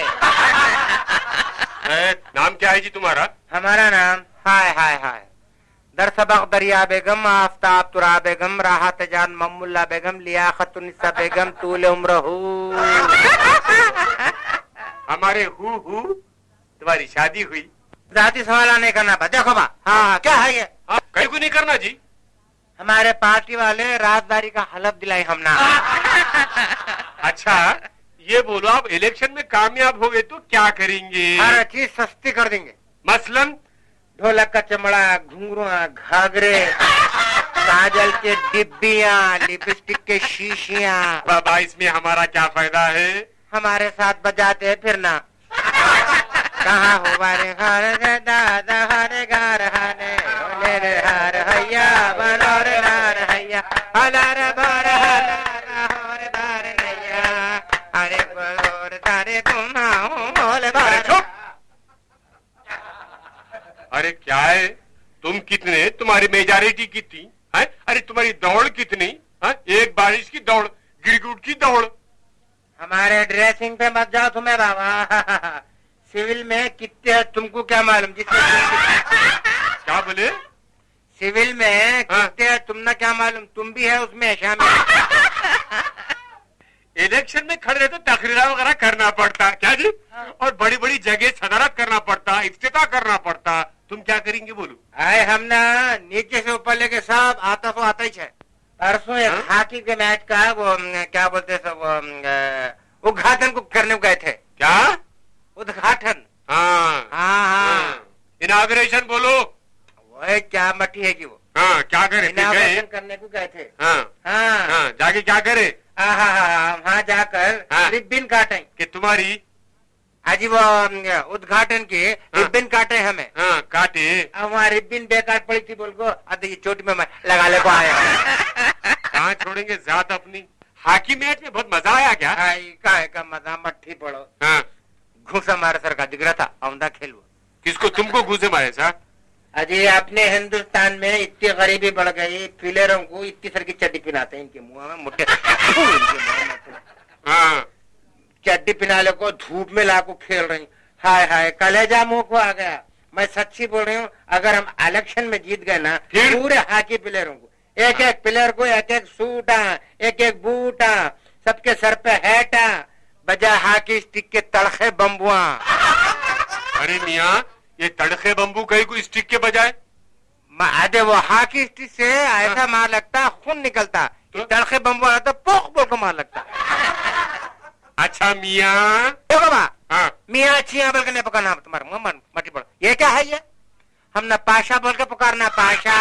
नाम क्या है जी तुम्हारा? हमारा नाम हाय हाय हाय दर सबक दरिया बेगम, आफ्ताब तुरा बेगम, राहत जान ममुल्ला बेगम, लियाकतुन्निसा बेगम, तूल उम्र हू। हमारे हु हु तुम्हारी शादी हुई? जाति सवाल नहीं करना पा। देखो बा, हाँ क्या है ये? हाँ कहीं को नहीं करना जी। हमारे पार्टी वाले राजदारी का हलफ दिलाई हमने। अच्छा ये बोलो, आप इलेक्शन में कामयाब हो गए तो क्या करेंगे? हर चीज सस्ती कर देंगे। मसलन ढोलक का चमड़ा, घुंघरुआ, घाघरे, काजल के डिब्बियाँ, लिपस्टिक के शीशियाँ। बाबा इसमें हमारा क्या फायदा है? हमारे साथ बजाते हैं फिर ना। कहाँ हो बारे घर रे दादा हरे घर हने बोले रे हर हैया बनोर नार हैया हलार भर हलार बार नैया अरे बोर तारे तुम आओ बोल बार। चुप। अरे क्या है, तुम कितने, तुम्हारी मेजॉरिटी कितनी है? अरे तुम्हारी दौड़ कितनी है? एक बारिश की दौड़, गिरगुट की दौड़। हमारे ड्रेसिंग पे मत जाओ तुम्हें बाबा, सिविल में कितने है तुमको क्या मालूम? जिसमें क्या बोले? सिविल में कितने है तुमने क्या मालूम? तुम भी है उसमें शामिल। इलेक्शन में खड़े तो तकरीरा वगैरह करना पड़ता क्या जी? और बड़ी बड़ी जगह सदारत करना पड़ता, इफ्तिताह करना पड़ता। तुम क्या करेंगे बोलो? आए हम ना नीचे से ऊपर लेके सब आता तो आता ही है। परसों एक हॉकी के मैच का वो क्या बोलते सब उद्घाटन को करने को गए थे। क्या उद्घाटन? हाँ हाँ हाँ इनाग्रेशन बोलो। वो क्या मट्टी है कि वो हाँ क्या करे? इनाग्रेशन करने को गए थे। हाँ हाँ हाँ जाके क्या करे? हाँ हाँ वहाँ जाकर हाँ। रिब्बिन काटे कि तुम्हारी अजी वो उद्घाटन के रिब्बिन काटे हमें। हाँ काटे। अब वहाँ रिब्बिन बेकार पड़ी थी बोल को अरे ये चोटी में मैं लगा ले को आया। कहाँ छोड़ेंगे जात अपनी? हॉकी मैच में बहुत मजा आया क्या? का, का मजा मट्ठी पड़ो। हाँ घूस हमारे सर का दिख रहा था औंधा खेल। किसको? तुमको घूसे मारे साहब? अजी अपने हिंदुस्तान में इतनी गरीबी बढ़ गई, फिलेरों को इतनी सर की चड्डी पिनाते हैं इनके मुंह में मुट्ठे। हाँ चड्डी पिनाले को धूप में लाको खेल रही। हाय हाय कलेजा मुंह को आ गया। मैं सच्ची बोल रही हूँ, अगर हम इलेक्शन में जीत गए ना पूरे हॉकी प्लेयरों को, एक एक प्लेयर को एक एक सूटा, एक एक बूटा, सबके सर पे हैटा, बजा हॉकी स्टिक के तड़खे बम्बुआ। अरे मियाँ ये तड़खे बम्बू कहीं को स्टिक के बजाय? अरे वो हॉकी स्टिक से ऐसा मार लगता खून निकलता, तो? तड़खे बम्बू आता पोक पोक मार लगता। अच्छा मियाँ हाँ। मियाँ छिया बोल के नहीं पकड़ना तुम्हारे मुंह मन मटी पड़। ये क्या है ये? हम ना पाशा बोल के पुकारना पाशा।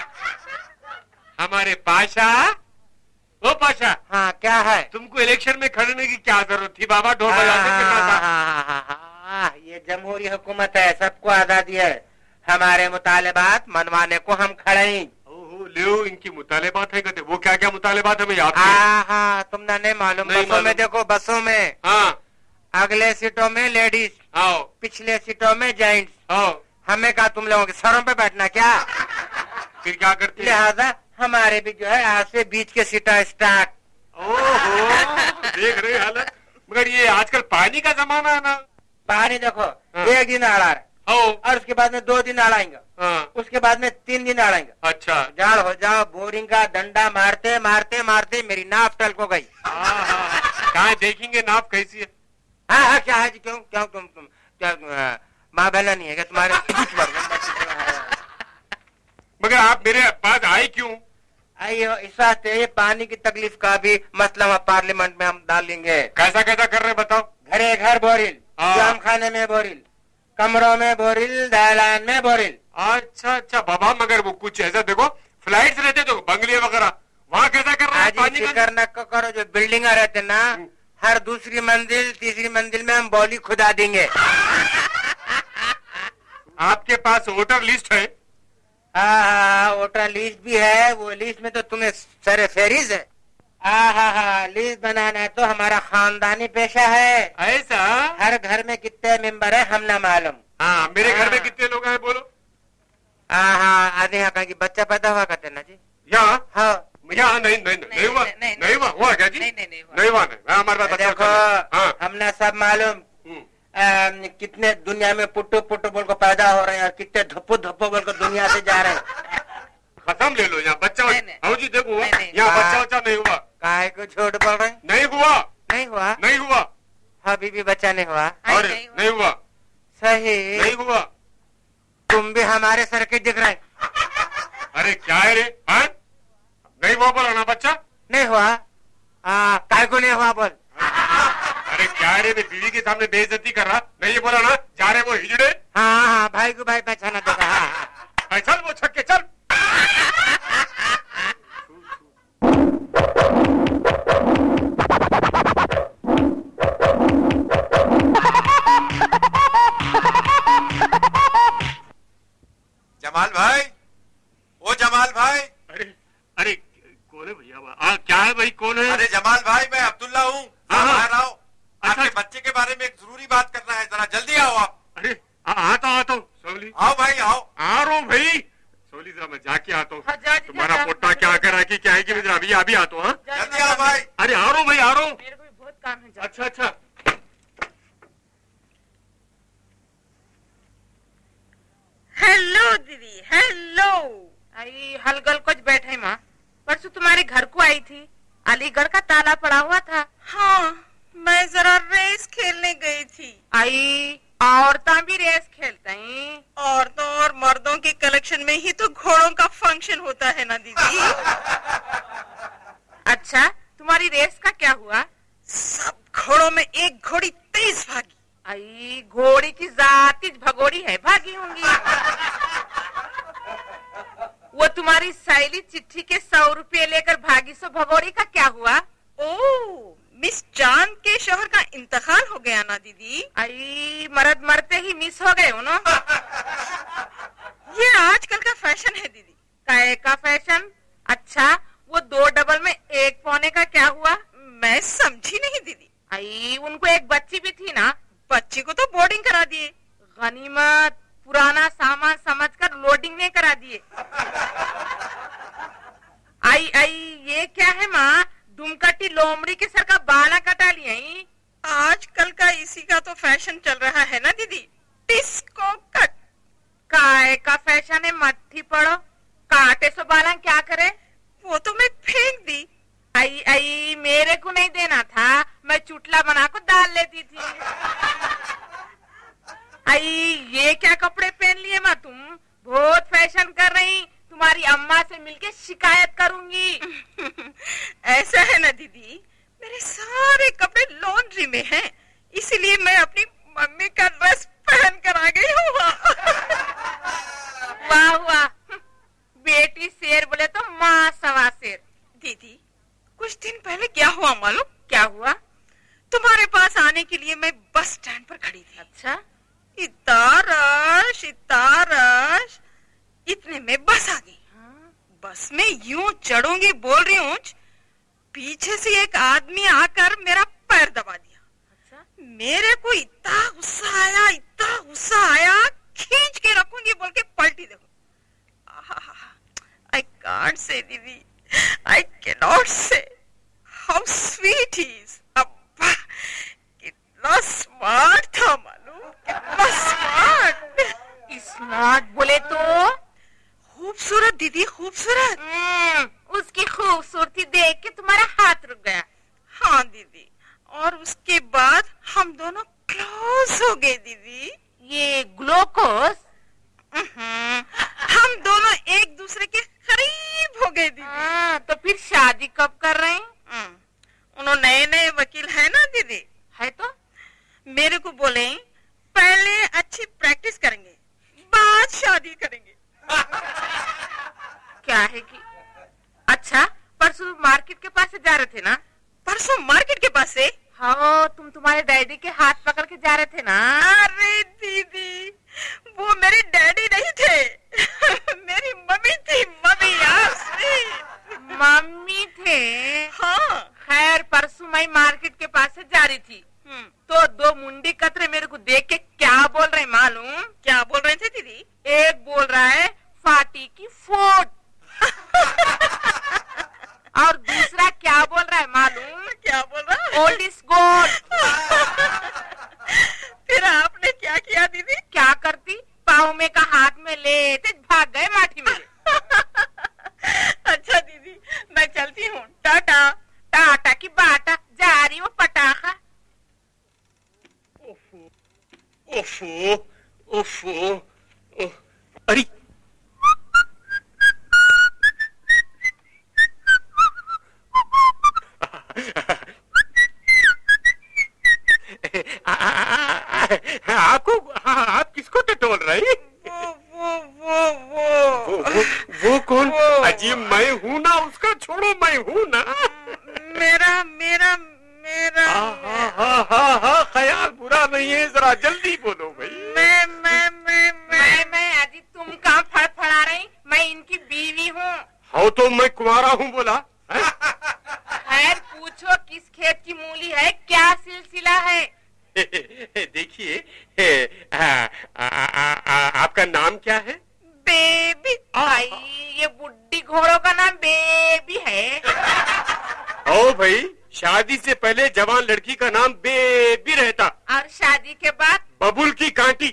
हमारे पाशा? ओ पाशा। हाँ क्या है? तुमको इलेक्शन में खड़ने की क्या जरूरत थी बाबा? ढोल बजाते ये जमहूरी हुकूमत है, सबको आजादी है। हमारे मुतालिबात मनवाने को हम खड़े ही। ओहो ले इनकी मुतालिबात है कहते। वो क्या क्या मुतालिबात हमें याद? हाँ हाँ तुमने नहीं मालूम? बसों में देखो, बसों में हाँ अगले सीटों में लेडीज, आओ पिछले सीटों में जेंट्स। आओ हमें कहा तुम लोगों के सरों पे बैठना क्या? फिर क्या करते? लिहाजा हमारे भी जो है आज से बीच के सीटा स्टार्ट। ओहो देख रहे हालत। मगर ये आजकल पानी का जमाना है ना। पानी देखो हाँ। एक दिन आड़ा है और उसके बाद में दो दिन आड़ाएंगे हाँ। उसके बाद में तीन दिन आड़ाएंगे। अच्छा जाड़ हो जाओ, बोरिंग का डंडा मारते मारते मारते मेरी नाव टल को गई। कहाँ देखेंगे नाव कैसी है? हाँ हाँ क्या है जी? क्यों क्यों तुम तुम क्या माँ बहना नहीं है क्या तुम्हारे? मगर आप मेरे पास आए क्यों? आइए इस वास्ते ये पानी की तकलीफ का भी मसला हम पार्लियामेंट में हम डालेंगे। कैसा कैसा कर रहे बताओ? घरे घर बोरिल, जाम खाने में बोरिल, कमरों में बोरिल, दालान में बोरिल। अच्छा अच्छा बाबा, मगर वो कुछ ऐसा देखो फ्लाइट्स रहते तो बंगले वगैरह, वहाँ कैसा कर रहे हैं? पानी फिक्र न करो, जो बिल्डिंग रहते ना हर दूसरी मंजिल तीसरी मंजिल में हम बॉली खुदा देंगे। आपके पास वोटर लिस्ट है? हाँ हाँ वोटर लिस्ट भी है। वो लिस्ट में तो तुम्हें सरे फेरिज है। हाँ हाँ हाँ लिस्ट बनाना है तो हमारा खानदानी पेशा है। ऐसा? हर घर में कितने मेंबर है हम ना मालूम। हाँ मेरे घर में कितने लोग हैं बोलो? हाँ हाँ आधे यहाँ का बच्चा पैदा हुआ करते ना जी। यहाँ? हाँ यहाँ नहीं नहीं नहीं हुआ नहीं हुआ हुआ क्या जी? नहीं हुआ नहीं हमारे पास। देखो हमने सब मालूम कितने दुनिया में पुट्टो पुट्टो बोल को पैदा हो रहे हैं और कितने धप्पो धप्पो बोल को दुनिया से जा रहे हैं। खत्म ले लो यहाँ बच्चा। हाँ जी देखो यहाँ बच्चा बच्चा नहीं हुआ। काहे को झूठ बोल रहे? नहीं हुआ नहीं हुआ नहीं हुआ। अभी भी बच्चा नहीं हुआ? अरे नहीं हुआ। सही नहीं हुआ। तुम भी हमारे सर के दिख रहे। अरे क्या है रे? हाँ नहीं हुआ बोला ना बच्चा? नहीं हुआ। हाँ काय को नहीं हुआ बोल। अरे क्या रे बीवी के सामने बेइज्जती कर रहा? नहीं ये बोला ना जा रहे वो हिजड़े। हाँ हाँ भाई को भाई पहचाना देगा। हाँ चल वो छक्के चल। Ha ha ha ha! Jamal भाई, ओ जमाल भाई। अरे अरे कौन है भैया? आ, क्या है भाई, कौन है? अरे जमाल भाई, मैं अब्दुल्ला हूँ। हाँ, हाँ। बाहर आओ। अच्छा। आपके बच्चे के बारे में एक जरूरी बात करना है, जरा जल्दी आओ आप। अरे आता आता हूँ सोली। आओ भाई आओ। आ रहा हूँ भाई सोली, जरा मैं जाके आता हूँ। हाँ, जा, जा, तुम्हारा जा, पोटा जा, क्या जा, कर रहा है कि क्या है कि मैं अभी अभी आता हूँ। हाँ? जल्दी आओ भाई। अरे आ रहा हूँ भाई, आ रहा हूँ। मेरे को भी बहुत काम है। जा। अच्छा अच्छा। हेलो दीदी, हेलो। आई हलगल कुछ बैठे माँ। परसों तुम्हारे घर को आई थी, अलीगढ़ का ताला पड़ा हुआ था। हाँ, मैं जरा रेस खेलने गई थी। आई औरतां भी रेस खेलते हैं। औरतों और मर्दों के कलेक्शन में ही तो घोड़ों का फंक्शन होता है ना दीदी। अच्छा, तुम्हारी रेस का क्या हुआ? सब घोड़ों में एक घोड़ी तेज भागी। आई घोड़ी की जाती भगोड़ी है, भागी होंगी। वो तुम्हारी सहेली चिट्ठी के सौ रुपये लेकर भागी, सो भगोड़ी का क्या हुआ? ओ, मिस जान के शोहर का इंतकाल हो गया ना दीदी। आई मर्द मरते ही मिस हो गए हो ना। ये आजकल का फैशन है दीदी। काय का फैशन? अच्छा, वो दो डबल में एक पौने का क्या हुआ? मैं समझी नहीं दीदी। आई उनको एक बच्ची भी थी ना। बच्ची को तो बोर्डिंग करा दिए। गनीमत, पुराना सामान समझकर लोडिंग नहीं करा दिए। आई आई ये क्या है माँ? दुमकटी लोमड़ी के सर का बाला कटा लिया। आजकल का इसी का तो फैशन चल रहा है ना दीदी, डिस्को कट। काय का फैशन है? मट्ठी पड़ो, काटे सो बाला क्या करे? वो तो मैं फेंक दी। आई आई मेरे को नहीं देना था, मैं चुटला बना को डाल लेती थी। आई ये क्या कपड़े पहन लिए माँ तुम? बहुत फैशन कर रही। तुम्हारी अम्मा से मिलके शिकायत करूंगी। ऐसा है ना दीदी, मेरे सारे कपड़े लॉन्ड्री में हैं, इसीलिए मैं अपनी मम्मी का ड्रेस पहन कर आ गई हूँ। वाह वाह, बेटी शेर बोले तो माँ सवा शेर। दीदी कुछ दिन पहले क्या हुआ मालूम? क्या हुआ? तुम्हारे पास आने के लिए मैं बस स्टैंड पर खड़ी थी। अच्छा, इतना रश इतना रश, इतने में बस आ गई। हाँ? बस में यूं चढ़ूंगी बोल रही हूँ, पीछे से एक आदमी आकर मेरा पैर दबा दिया। अच्छा? मेरे को इतना गुस्सा आया, इतना गुस्सा आया, खींच के रखूंगी बोल के पलटी देखो। I can't say दीदी, I cannot say how sweet he is. अब्बा कितना स्मार्ट था मालूम, कितना स्मार्ट। स्मार्ट बोले तो खूबसूरत दीदी, खूबसूरत। उसकी खूबसूरती देख के तुम्हारा हाथ रुक गया। हाँ दीदी, और उसके बाद हम दोनों क्लोज हो गए दीदी। ये ग्लूकोज? हम दोनों एक दूसरे के करीब हो गए दीदी। आ, तो फिर शादी कब कर रहे हैं? उन्होंने नए नए वकील है ना दीदी। है तो मेरे को बोले पहले अच्छी प्रैक्टिस करेंगे, बाद शादी करेंगे। क्या है कि अच्छा, परसों मार्केट के पास से जा रहे थे ना? परसों मार्केट के पास से? हाँ, तुम तुम्हारे डैडी के हाथ पकड़ के जा रहे थे ना? अरे दीदी, वो मेरे डैडी नहीं थे, मेरी मम्मी थी, मम्मी यार। मम्मी थे? हाँ। खैर परसों मैं मार्केट के पास से जा रही थी, तो दो मुंडी कतरे मेरे को देख के क्या बोल रहे मालूम? क्या बोल रहे थे दीदी? एक बोल रहा है फाटी की फोट। और दूसरा क्या बोल रहा है मालूम? क्या बोल रहा है? Old is gold. फिर आपने क्या किया दीदी? क्या करती? पाँव में का हाथ में लेते भाग गए माठी में। अच्छा दीदी, मैं चलती हूँ, टाटा। टाटा की बाटा, जा रही वो पटाखा। ओफो ओफो ओफो ओह, अरे आपको आप किसको टटोल रही? वो वो वो वो वो, वो, वो कौन? अजी मैं हूँ ना, उसका छोड़ो, मैं हूँ ना। मेरा मेरा मेरा हाँ हाँ हाँ हाँ, ख्याल बुरा नहीं है, जरा जल्दी बोलो भाई। मैं मैं मैं मैं मैं अजी तुम कहाँ फड़ फड़ तो मैं कुंवारा हूँ बोला। खैर पूछो किस खेत की मूली है, क्या सिलसिला है? देखिए आपका नाम क्या है? बेबी। भाई ये बुड्ढी घोड़ों का नाम बेबी है। ओ भाई, शादी से पहले जवान लड़की का नाम बेबी रहता और शादी के बाद बबुल की कांटी।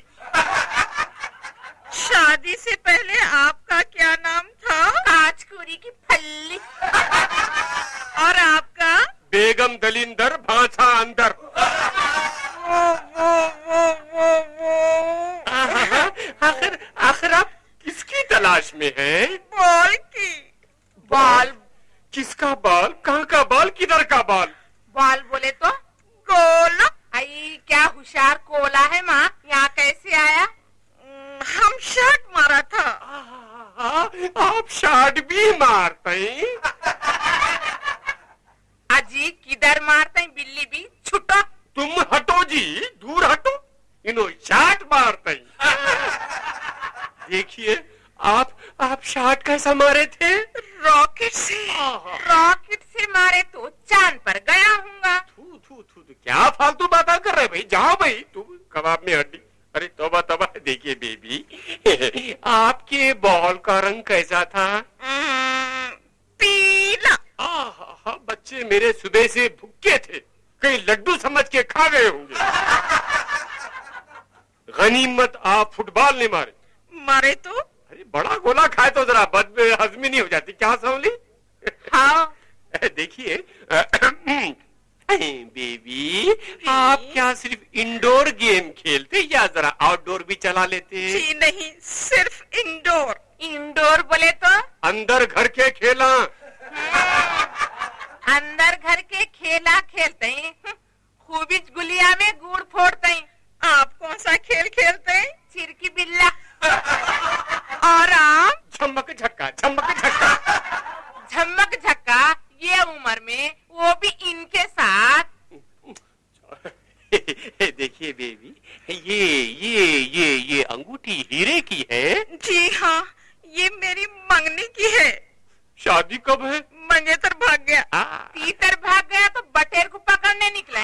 शादी से पहले आपका क्या नाम था? काचकुरी की फल्ली। और आपका? बेगम दलिंदर भाषा अंदर। वो वो वो वो वो आखिर आखिर आप किसकी तलाश में हैं? बाल की। बाल? किसका बाल? कहाँ का बाल? किधर का बाल? बाल बोले तो कोला। आई क्या होशियार कोला है माँ, यहाँ कैसे आया? हम शॉट मारा था। आ, आप शॉट भी मारते हैं? अजी किधर मारते हैं, बिल्ली भी छुटो। तुम हटो जी, दूर हटो, इन्हों शॉट मारते हैं। देखिए आप आप शॉट कैसा मारे थे? रॉकेट से। रॉकेट से मारे तो चांद पर गया हूँगा। थू थू थू क्या फालतू बातें कर रहे भाई, जाओ भाई, तुम कबाब में हड्डी। अरे तौबा तौबा। देखिए बेबी, आपके बॉल का रंग कैसा था? पीला। आहा, बच्चे मेरे सुबह से भूखे थे, कहीं लड्डू समझ के खा गए होंगे। गनीमत आप फुटबॉल नहीं मारे। मारे तो? अरे बड़ा गोला खाए तो जरा बद हजमी नहीं हो जाती क्या सौली? हाँ। देखिए बेबी, आप क्या सिर्फ इंडोर गेम खेलते या जरा आउटडोर भी चला लेते? जी नहीं, सिर्फ इंडोर। इंडोर बोले तो अंदर घर के खेला। अंदर घर के खेला खेलते हैं, खूबी गुलिया में गुड़ फोड़ते हैं। आप कौन सा खेल खेलते हैं? चिरकी बिल्ला। और आप? झमक झक्का। झमक झक्का। झमक झक्का ये उम्र में, वो भी इनके साथ। देखिए बेबी, ये ये ये ये अंगूठी हीरे की है? जी हाँ, ये मेरी मंगनी की है। शादी कब है? मंगेतर भाग गया। तीतर भाग गया तो बटेर को पकड़ने निकला।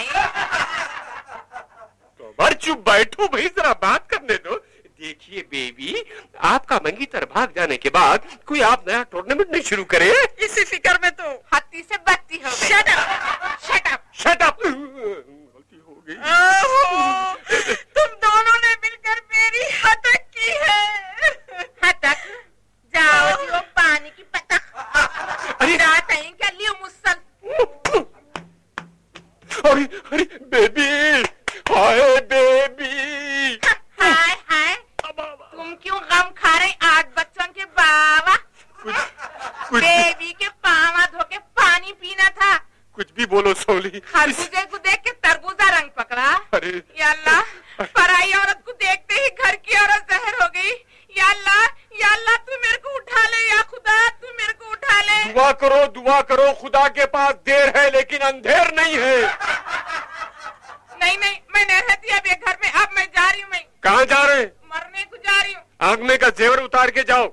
तो भर चुप बैठो भाई, जरा बात करने दो। देखिए बेबी, आपका मंगीतर भाग जाने के बाद कोई आप नया टूर्नामेंट नहीं शुरू करे? इसी फिक्र में तो हत्ती से बत्ती हो गई। Shut up, shut up, shut up. गलती हो गई। तुम दोनों ने मिलकर मेरी हतक की है। हतक? जाओ जी, वो पानी की पतक। अरे रात आई क्या लियो मुसल। अरे अरे बेबी, हाय बेबी। हाय हाय, तुम क्यों गम खा रहे? आठ बच्चों के बाबा। कुछ, कुछ बेबी के पावा धो के पानी पीना था। कुछ भी बोलो सोली। खरबूजे को देख के तरबूजा रंग पकड़ा। अरे या अल्लाह, पराई औरत को देखते ही घर की औरत जहर हो गई। या अल्लाह, या अल्लाह तू मेरे को उठा ले, या खुदा तू मेरे को उठा ले। दुआ करो, दुआ करो, खुदा के पास देर है लेकिन अंधेर नहीं है। नहीं नहीं, मैं नहीं रहती अब ये घर में, अब मैं जा रही हूँ। मैं कहाँ जा रहे हैं? मरने को जा रही हूँ। आग में का जेवर उतार के जाओ।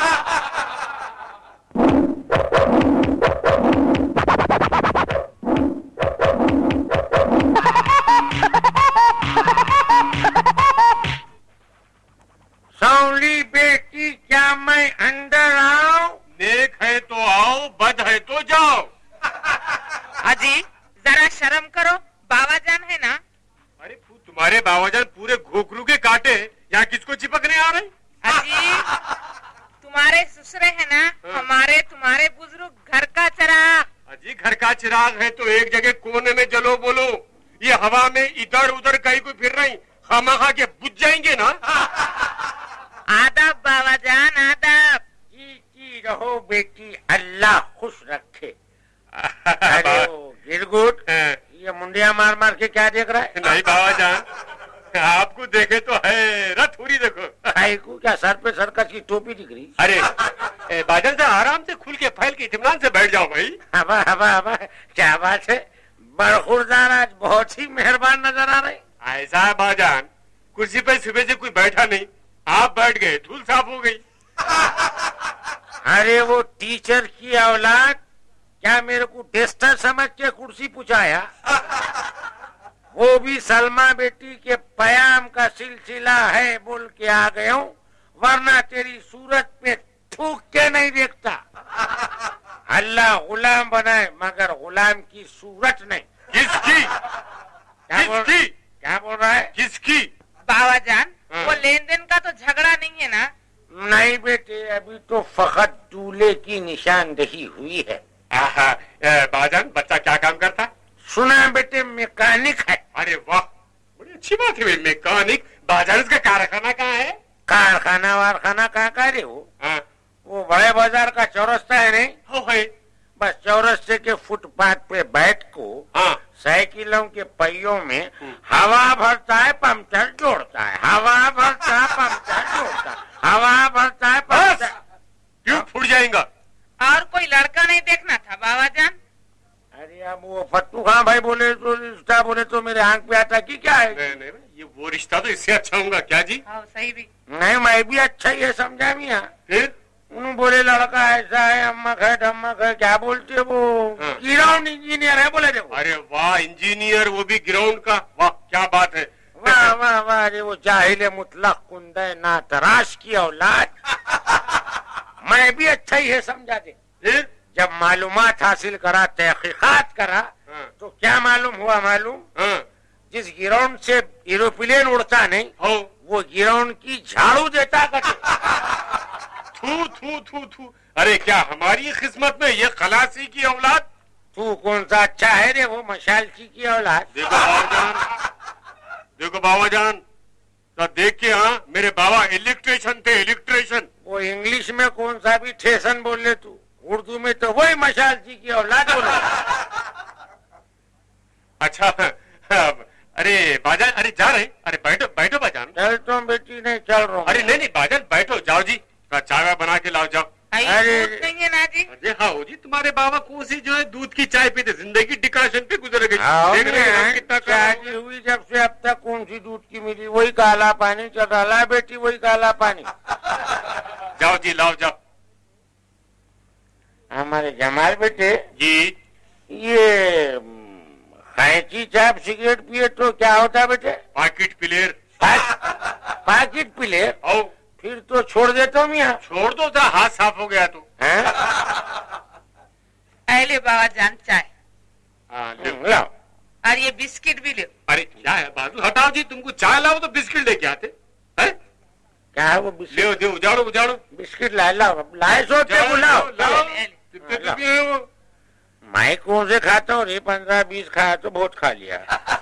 सौली बेटी, क्या मैं अंदर आओ? नेक है तो आओ, बद है तो जाओ। अजी जरा शर्म करो, बाबा जान है ना। अरे तुम्हारे बाबाजान पूरे घोकरू के काटे, यहाँ किसको चिपकने आ रहे? अजी तुम्हारे ससुरे है ना, हमारे तुम्हारे बुजुर्ग घर का चिराग। अजी घर का चिराग है तो एक जगह कोने में जलो बोलो, ये हवा में इधर उधर कहीं कोई फिर रही, खामखा के बुझ जाएंगे ना। आदाब बाबा जान, आदाब। जीती रहो बेटी, अल्लाह खुश रखे। अरे गिरगुट, ये मुंडिया मार मार के क्या देख रहा है? नहीं बाबा जान, आपको देखे तो हैरत हो रही। देखो भाई को क्या सर पे सर्कस की टोपी दिख रही? अरे बादल साहब आराम से खुल के फैल के इत्मीनान से बैठ जाओ भाई। हवा हवा हवा, क्या बात है, बरखुरदार आज बहुत ही मेहरबान नजर आ रहे। ऐसा है बाजान, कुर्सी पे सुबह से कोई बैठा नहीं, आप बैठ गए, धूल साफ हो गई। अरे वो टीचर की औलाद, क्या मेरे को टेस्टर समझ के कुर्सी पूछाया? वो भी सलमा बेटी के पयाम का सिलसिला है बोल के आ गया हूँ, वरना तेरी सूरत पे थूक के नहीं देखता। अल्लाह गुलाम बनाए मगर गुलाम की सूरत नहीं। किसकी? क्या बोल, किसकी? क्या बोल रहा है? किसकी? बाबा जान, हाँ। वो लेन देन का तो झगड़ा नहीं है ना? नहीं बेटे, अभी तो फकत दूल्हे की निशानदेही हुई है। आहा, बाजान बच्चा क्या काम करता? सुना बेटे मैकेनिक है। अरे वाह, बड़ी अच्छी बात है। मैकेनिक बाजार का कारखाना कहाँ है? कारखाना वारखाना कहाँ का रे हो? हाँ। वो बड़े बाजार का चौरस्ता है नहीं? हो है। बस चौरस्ते के फुटपाथ पे बैठ को हाँ। साइकिलों के पहियों में हवा भरता है, पंक्चर जोड़ता है, हवा भरता है, पंक्चर जोड़ता है, हवा भरता है, पंक्चर। क्यों फूट जाएगा? और कोई लड़का नहीं देखना था बाबा जान? अरे अब वो फट्टू खां भाई बोले तो रिश्ता बोले तो मेरे आंख पे आता कि क्या है? नहीं नहीं, ये वो रिश्ता तो इससे अच्छा होगा क्या जी? हाँ सही भी। नहीं, मैं भी अच्छा ही है समझा मियाँ। फिर उन्होंने बोले लड़का ऐसा है, अम्मा है धम्मा है, क्या बोलते वो हाँ। ग्राउंड इंजीनियर है बोले। देखो अरे वाह, इंजीनियर, वो भी ग्राउंड का, वाह क्या बात है। वाह वाह वाह, अरे वो जाहिल मुतलक कुंदे ना तराश की औलाद। मैं भी अच्छा ही है समझा दे। फिर जब मालूमात हासिल करा, तहकीकात करा, हाँ। तो क्या मालूम हुआ? मालूम हाँ। जिस ग्राउंड से एरोप्लेन उड़ता नहीं, हो वो ग्राउंड की झाड़ू देता करते। थू थू थू थू। अरे क्या हमारी किस्मत में ये खलासी की औलाद? तू कौन सा अच्छा है रे? वो मशालची की औलाद। देखो बाबाजान, देखो बाबाजान, तो देख के, हाँ मेरे बाबा इलेक्ट्रिशियन थे, इलेक्ट्रिशियन। वो इंग्लिश में कौन सा भी ठेसन बोल ले तू, उर्दू में तो वही मशालची की औलाद बोल। अच्छा, अरे बाजान, अरे जा रहे? अरे बैठो बैठो बाजान। चल तुम बेटी, नहीं चल रहा हूँ। अरे नहीं नहीं बाजान, बैठो, जाओ जी, चाय वाय बना के लाओ, जाओ। अरे नहीं है ना जी? अरे हाँ हो जी, तुम्हारे बाबा कौन सी जो है दूध की चाय पीते, जिंदगी डिकाशन पे गुजर गई। आओ देख रहे हैं ना, कितना शादी हुई जब से अब तक कौन सी दूध की मिली? वही काला पानी चल रहा है बेटी, वही काला पानी। जाओ जी, लाओ जाओ। हमारे जमाल बेटे, जी ये कैंची चाप सिगरेट पिए तो क्या होता है बेटे? Packet player. पाकिट पिले? आओ, फिर तो छोड़ देता हूँ यहाँ। छोड़ दो, जरा हाथ साफ हो गया तो। अले बाबा जान चाय, हाँ ले। लाओ। और ये बिस्किट भी लो। अरे क्या है बाजू, हटाओ जी, तुमको चाय लाओ तो बिस्किट लेके आते हैं? क्या है वो बिस्किट? ले दे, उजाड़ो उजाड़ो। बिस्किट लाए, लाओ लाए सोते जाओ, बुलाओ। लाओ, लाओ। ले, ले। कितने रुपये हैं वो? मैं कौन से खाता हूँ रे? पंद्रह बीस खाया तो बहुत खा लिया।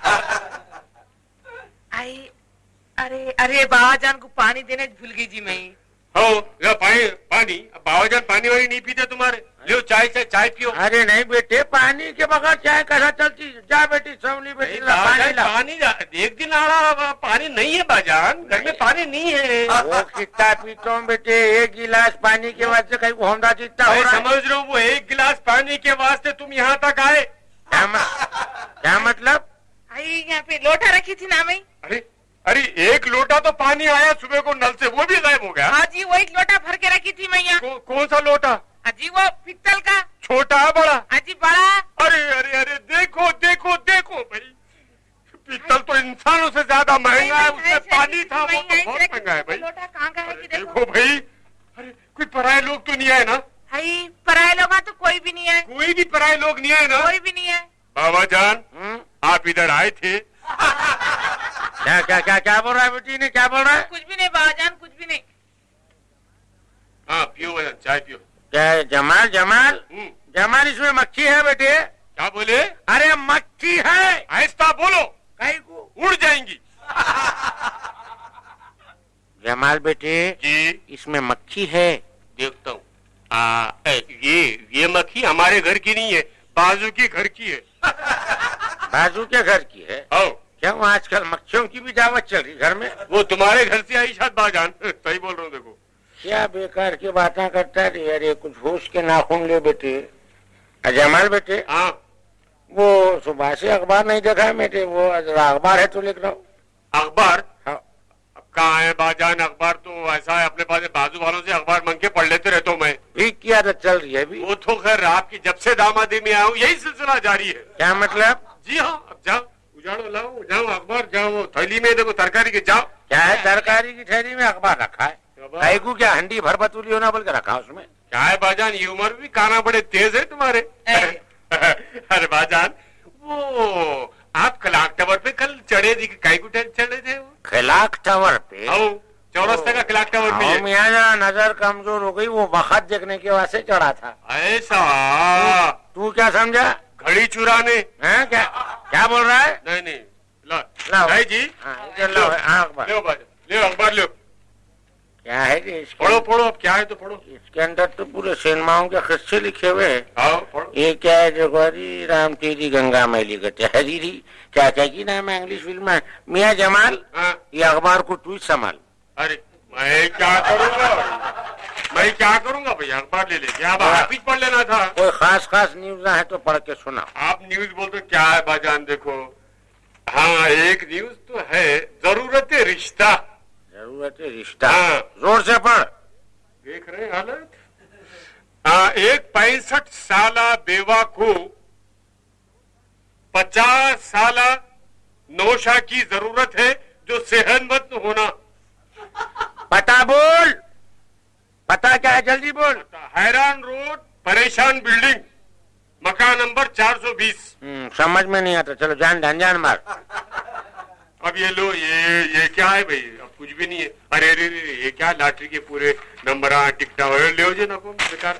आई, अरे अरे बाबा जान को पानी देने भूल गई जी मैं। हो या पानी पानी, बाबाजान पानी वाली नहीं पीते तुम्हारे? लो चाय से चाय पियो। अरे नहीं बेटे, पानी के बगैर चाय कैसा चलती? जा बेटी, सवली बेटी, ला पानी ला। पानी एक दिन आ रहा, पानी नहीं है बाजान, घर में पानी नहीं है। वो कितना पीता हूँ बेटे, एक गिलास पानी के वास्ते कहीं होंडा जीतता हो रहा है। समझ रहे हो, वो एक गिलास पानी के वास्ते तुम यहाँ तक आए? क्या, म, क्या मतलब? आई यहाँ पे लोटा रखी थी ना मैं। अरे अरे एक लोटा तो पानी आया सुबह को नल से, वो भी गायब हो गया। हाँ जी, वो एक लोटा भर के रखी थी मैं यहाँ। कौ, कौन सा लोटा? अजी वो पित्तल का। छोटा बड़ा? अजी बड़ा। अरे अरे अरे देखो देखो देखो भाई, पित्तल तो इंसानों से ज्यादा महंगा है, उसमें पानी था, वो तो बहुत महंगा है भाई। लोटा कहाँ का है कि देखो। देखो भाई, अरे कोई पराये लोग तो नहीं आए ना? भाई पराये लोग तो कोई भी नहीं है। कोई भी पराये लोग नहीं आए ना? कोई भी नहीं है। बाबा जान, आप इधर आए थे? क्या क्या क्या क्या बोल रहा है बेटी ने? क्या बोल रहा है? कुछ भी नहीं बाबा जान, कुछ भी नहीं। हाँ पियो भैया, चाय पियो। क्या है जमाल? जमाल जमाल, इसमें मक्खी है बेटे। क्या बोले? अरे मक्खी है। आहिस्ता बोलो, कहीं को उड़ जाएंगी। जमाल बेटे जी इसमें मक्खी है। देखता हूँ। ये ये मक्खी हमारे घर की नहीं है, बाजू के घर की है। बाजू के घर की है? आओ। क्या वो आजकल मक्खियों की भी दावत चल रही घर में? वो तुम्हारे घर से आई शायद बाजान। सही बोल रहा हूँ, देखो क्या बेकार की बातें करता है। अरे कुछ होश के नाखून ले बेटे। जमाल बेटे, हाँ वो सुबह से अखबार नहीं देखा है बेटे? वो अखबार है तो लिख रहा हूँ। अखबार? हाँ। अब कहाँ है बाजान अखबार? तो ऐसा है, अपने पास बाजू वालों से अखबार मांग के पढ़ लेते रहता हूँ मैं। ठीक आदत चल रही है अभी? वो तो खैर आपकी जब से दामादी में आया हूँ यही सिलसिला जारी है। क्या मतलब? जी हाँ, अब जाओ उजाड़ो लाओ, जाओ अखबार, जाओ थैली में देखो तरकारी के, जाओ। क्या है तरकारी की थैली में अखबार रखा है? को क्या हंडी भर बतूली होना बोल के रखा उसमें? क्या है बाजान, ये उम्र भी काना बड़े तेज है तुम्हारे। अरे बाजान, वो आप कलाक टावर पे कल चढ़े थी, काई को चढ़े थे? वो खिलाक टावर पे? चौरस्ते का क्लाक टावर पे। मियाँ जरा नजर कमजोर हो गई, वो वक्त देखने के वास्ते चढ़ा था। ऐसा? तू क्या समझा? घड़ी चुराने? हैं क्या क्या बोल रहा है? नहीं नहीं, ला ला जी, लो अखबार, लो लो अखबार लो। क्या है कि पढ़ो पढ़ो, अब क्या है तो पढ़ो। इसके अंदर तो पूरे सिनेमाओं के किस्से लिखे हुए हैं। ये क्या है? जो हरी राम तेरी गंगा मैली करते हरी चाचा की नाम है इंग्लिश फिल्म है। मियाँ जमाल, ये अखबार को तू संभाल। अरे मैं क्या करूँगा, मैं क्या करूँगा भैया, अखबार ले लेके आप हाफिज पढ़ लेना था। कोई खास खास न्यूज है तो पढ़ के सुना। आप न्यूज बोलते क्या है बाजान? देखो, हाँ एक न्यूज तो है, जरूरत है रिश्ता। जरूरत है रिश्ता? हाँ। जोर से पढ़। देख रहे हैं हालत। हाँ, एक पैंसठ साला बेवा को पचास साला नौशा की जरूरत है जो सेहतमंद होना। पता बोल, पता क्या है, जल्दी बोल। हैरान रोड, परेशान बिल्डिंग, मकान नंबर चार सौ बीस। समझ में नहीं आता, चलो जान ढान जान मार। अब ये लो, ये ये क्या है भाई? अब कुछ भी नहीं है। अरे अरे ये क्या, लॉटरी के पूरे नंबर टिकटा ले जे ना बेकार।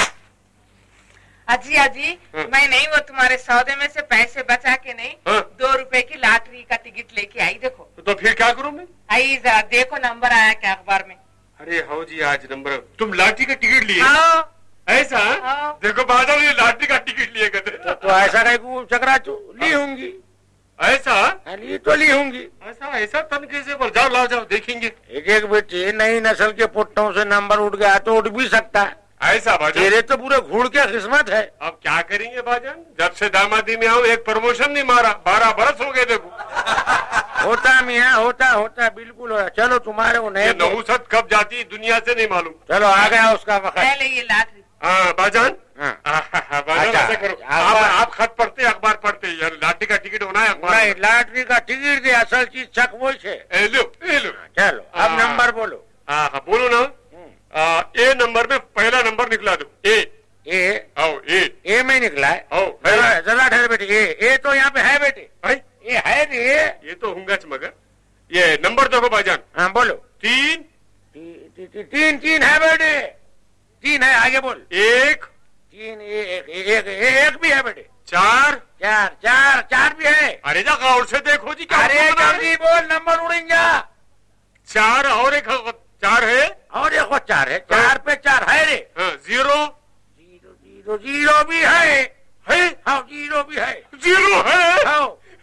अजी अजी, हाँ। मैं नहीं, वो तुम्हारे सौदे में से पैसे बचा के नहीं, हाँ। दो रुपए की लॉटरी का टिकट लेके आई। देखो तो, तो फिर क्या करूं मैं? आई जरा देखो, नंबर आया क्या अखबार में? अरे हाँ जी, आज नंबर। तुम लॉटरी का टिकट लिए? हाँ। ऐसा? हाँ। देखो बादल, ये लॉटरी का टिकट लिए कहते। तो, तो ऐसा कहीं चकरा ली होंगी? ऐसा ली तो ली होंगी। ऐसा ऐसा तनखे से बोल, जाओ लाओ जाओ देखेंगे। एक एक बेटे नई नस्ल के पुट्टों से नंबर उठ गया तो उठ भी सकता है। ऐसा बाजान? तेरे तो पूरे घूड़ के किस्मत है। अब क्या करेंगे बाजान, जब से दामादी में आऊँ एक प्रमोशन नहीं मारा, बारह बरस हो गए देखो। होता मियाँ, होता होता बिल्कुल होता। चलो तुम्हारे को नए नहुसत कब जाती दुनिया से नहीं मालूम। चलो आ गया उसका वक्त। ये लॉटरी। हाँ बाजान, हाँ। बाजान ऐसा करो, आप, आप खत पढ़ते अखबार पढ़ते, यार लॉटरी का टिकट होना है अखबार। नहीं, लॉटरी का टिकट दे, असल चीज चक वो है। लो लो, चलो अब नंबर बोलो। हाँ हाँ बोलो ना। आ, ए नंबर में पहला नंबर निकला दो। ए ए आओ, ए ए में निकला है। आओ जरा ठहर बेटे, ए ए तो यहाँ पे है बेटे। ये है रे, ये तो होंगे मगर। ये नंबर देखो भाईजान। हाँ बोलो। तीन ती, ती, ती, तीन तीन है बेटे, तीन है, आगे बोल। एक तीन, एक एक एक भी है बेटे। चार चार चार चार भी है। अरे जा गौर से देखो जी। अरे जल्दी बोल, नंबर उड़ेंगे। चार और एक चार है, और एक और चार है। चार पे चार है रे। हाँ, जीरो जीरो जीरो जीरो भी है। है हाँ, जीरो भी है। जीरो है हाँ।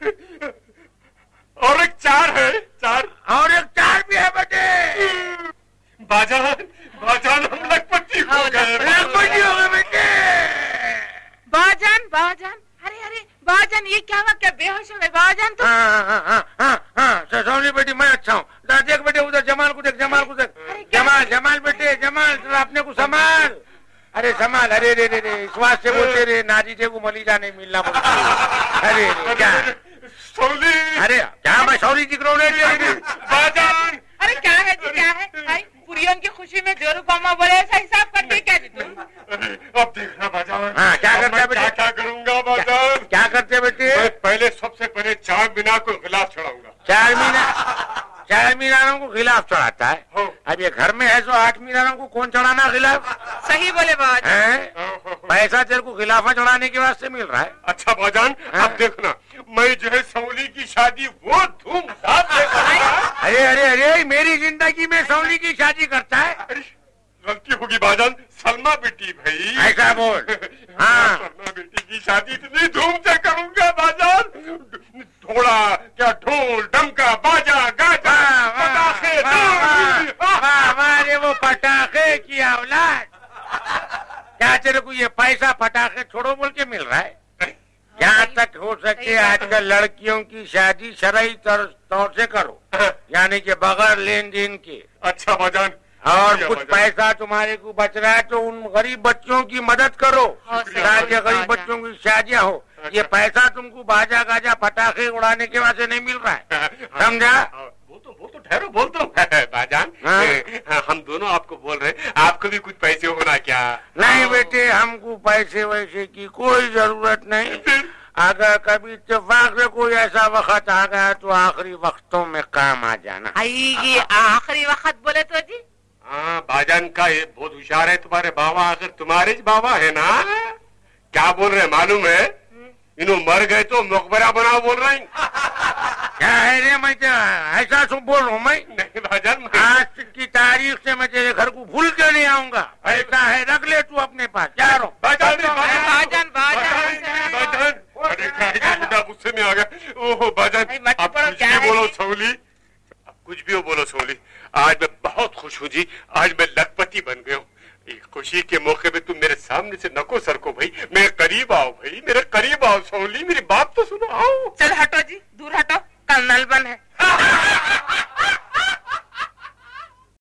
और एक चार है, चार और एक चार भी है बेटे। बाजान बाजान हम लखपति हो गए, लखपति हो गए बेटे। बाजान बाजान, अरे अरे बाजान, ये क्या हुआ? क्या बेहोश हो गए बाजान? तो हाँ हाँ हाँ हाँ हाँ सोनी बेटी, मैं अच्छा हूँ। देख बेटे उधर, जमाल को देख, जमाल को देख। जमाल जमाल बेटे, जमाल अपने को संभाल। अरे संभाल। अरे रे रे रे, विश्वास से बोलते रे, नारी थे को मलीजा नहीं मिलना बोलते। अरे रे क्या सौली? अरे क्या मैं सौली जी करो बाजान? अरे क्या है जी, क्या है भाई? पुरियों की खुशी में जोरू पामा बोले, ऐसा हिसाब करते क्या जी तुम? अब देखना बाजान। हाँ क्या करते हैं बेटे? क्या करूँगा बाजान? क्या करते बेटे? मैं पहले सबसे पहले चार मीनार को खिलाफ चढ़ाऊंगा। चार मीनार? चार मीनारों को खिलाफ चढ़ाता है? अब ये घर में है तो आठ मीनारों को कौन चढ़ाना खिलाफ? सही बोले बाजान। पैसा तेरे को खिलाफा चढ़ाने के वास्ते मिल रहा है। अच्छा बाजान, अब देखना मैं जो है सौली की शादी वो धूमधाम से करूंगा। अरे अरे अरे, मेरी जिंदगी में सौली की शादी करता है? गलती होगी बाजान, सलमा बेटी भाई। ऐसा बोल। हाँ, सलमा बेटी की शादी इतनी धूम से करूंगा बाजान, थोड़ा क्या ढोल डमका बाजा गाजा पटाखे। हमारे वो पटाखे की औलाद, क्या तेरे को ये पैसा पटाखे छोड़ो बोल के मिल रहा है? जहाँ तक हो सके आजकल लड़कियों की शादी शरई तौर से करो, यानी कि बगैर लेन देन के। अच्छा बाजान, और कुछ पैसा तुम्हारे को बच रहा है तो उन गरीब बच्चों की मदद करो ताकि गरीब बच्चों की शादियाँ हो। ये पैसा तुमको बाजा गाजा पटाखे उड़ाने के वजह से नहीं मिल रहा है, समझा? वो तो वो तो ठहरो बोल तो भाईजान, हम दोनों आपको बोल रहे हैं, आपको भी कुछ पैसे होना क्या? नहीं बेटे, हमको पैसे वैसे की कोई जरूरत नहीं। अगर कभी इत्तेफाक से कोई ऐसा वक्त आ गया तो आखिरी वक्तों में काम आ जाना। ये आखिरी वक्त बोले तो जी? हाँ, भाईजान का ये बहुत होशियार है तुम्हारे बाबा, आखिर तुम्हारे बाबा है ना? क्या बोल रहे मालूम है? इन्हों मर गए तो मकबरा बनाओ बोल रहे हैं। क्या है रे, मैं ऐसा सब बोल रहा हूँ मैं? नहीं भाईजान, आज की तारीख से मैं तेरे घर को भूल के नहीं आऊंगा। ऐसा है, रख ले तू अपने पास। जा रहा हूँ। भाईजान भाईजान भाईजान गुस्से में आ गया। ओहो भाईजान, आप कुछ भी बोलो सौली, कुछ भी हो बोलो सौली, आज मैं बहुत खुश हूँ जी। आज मैं लखपति बन गया हूँ। खुशी के मौके पे तुम मेरे सामने से नको सरको भाई, मेरे करीब आओ भाई, मेरे करीब आओ सौली, मेरी बात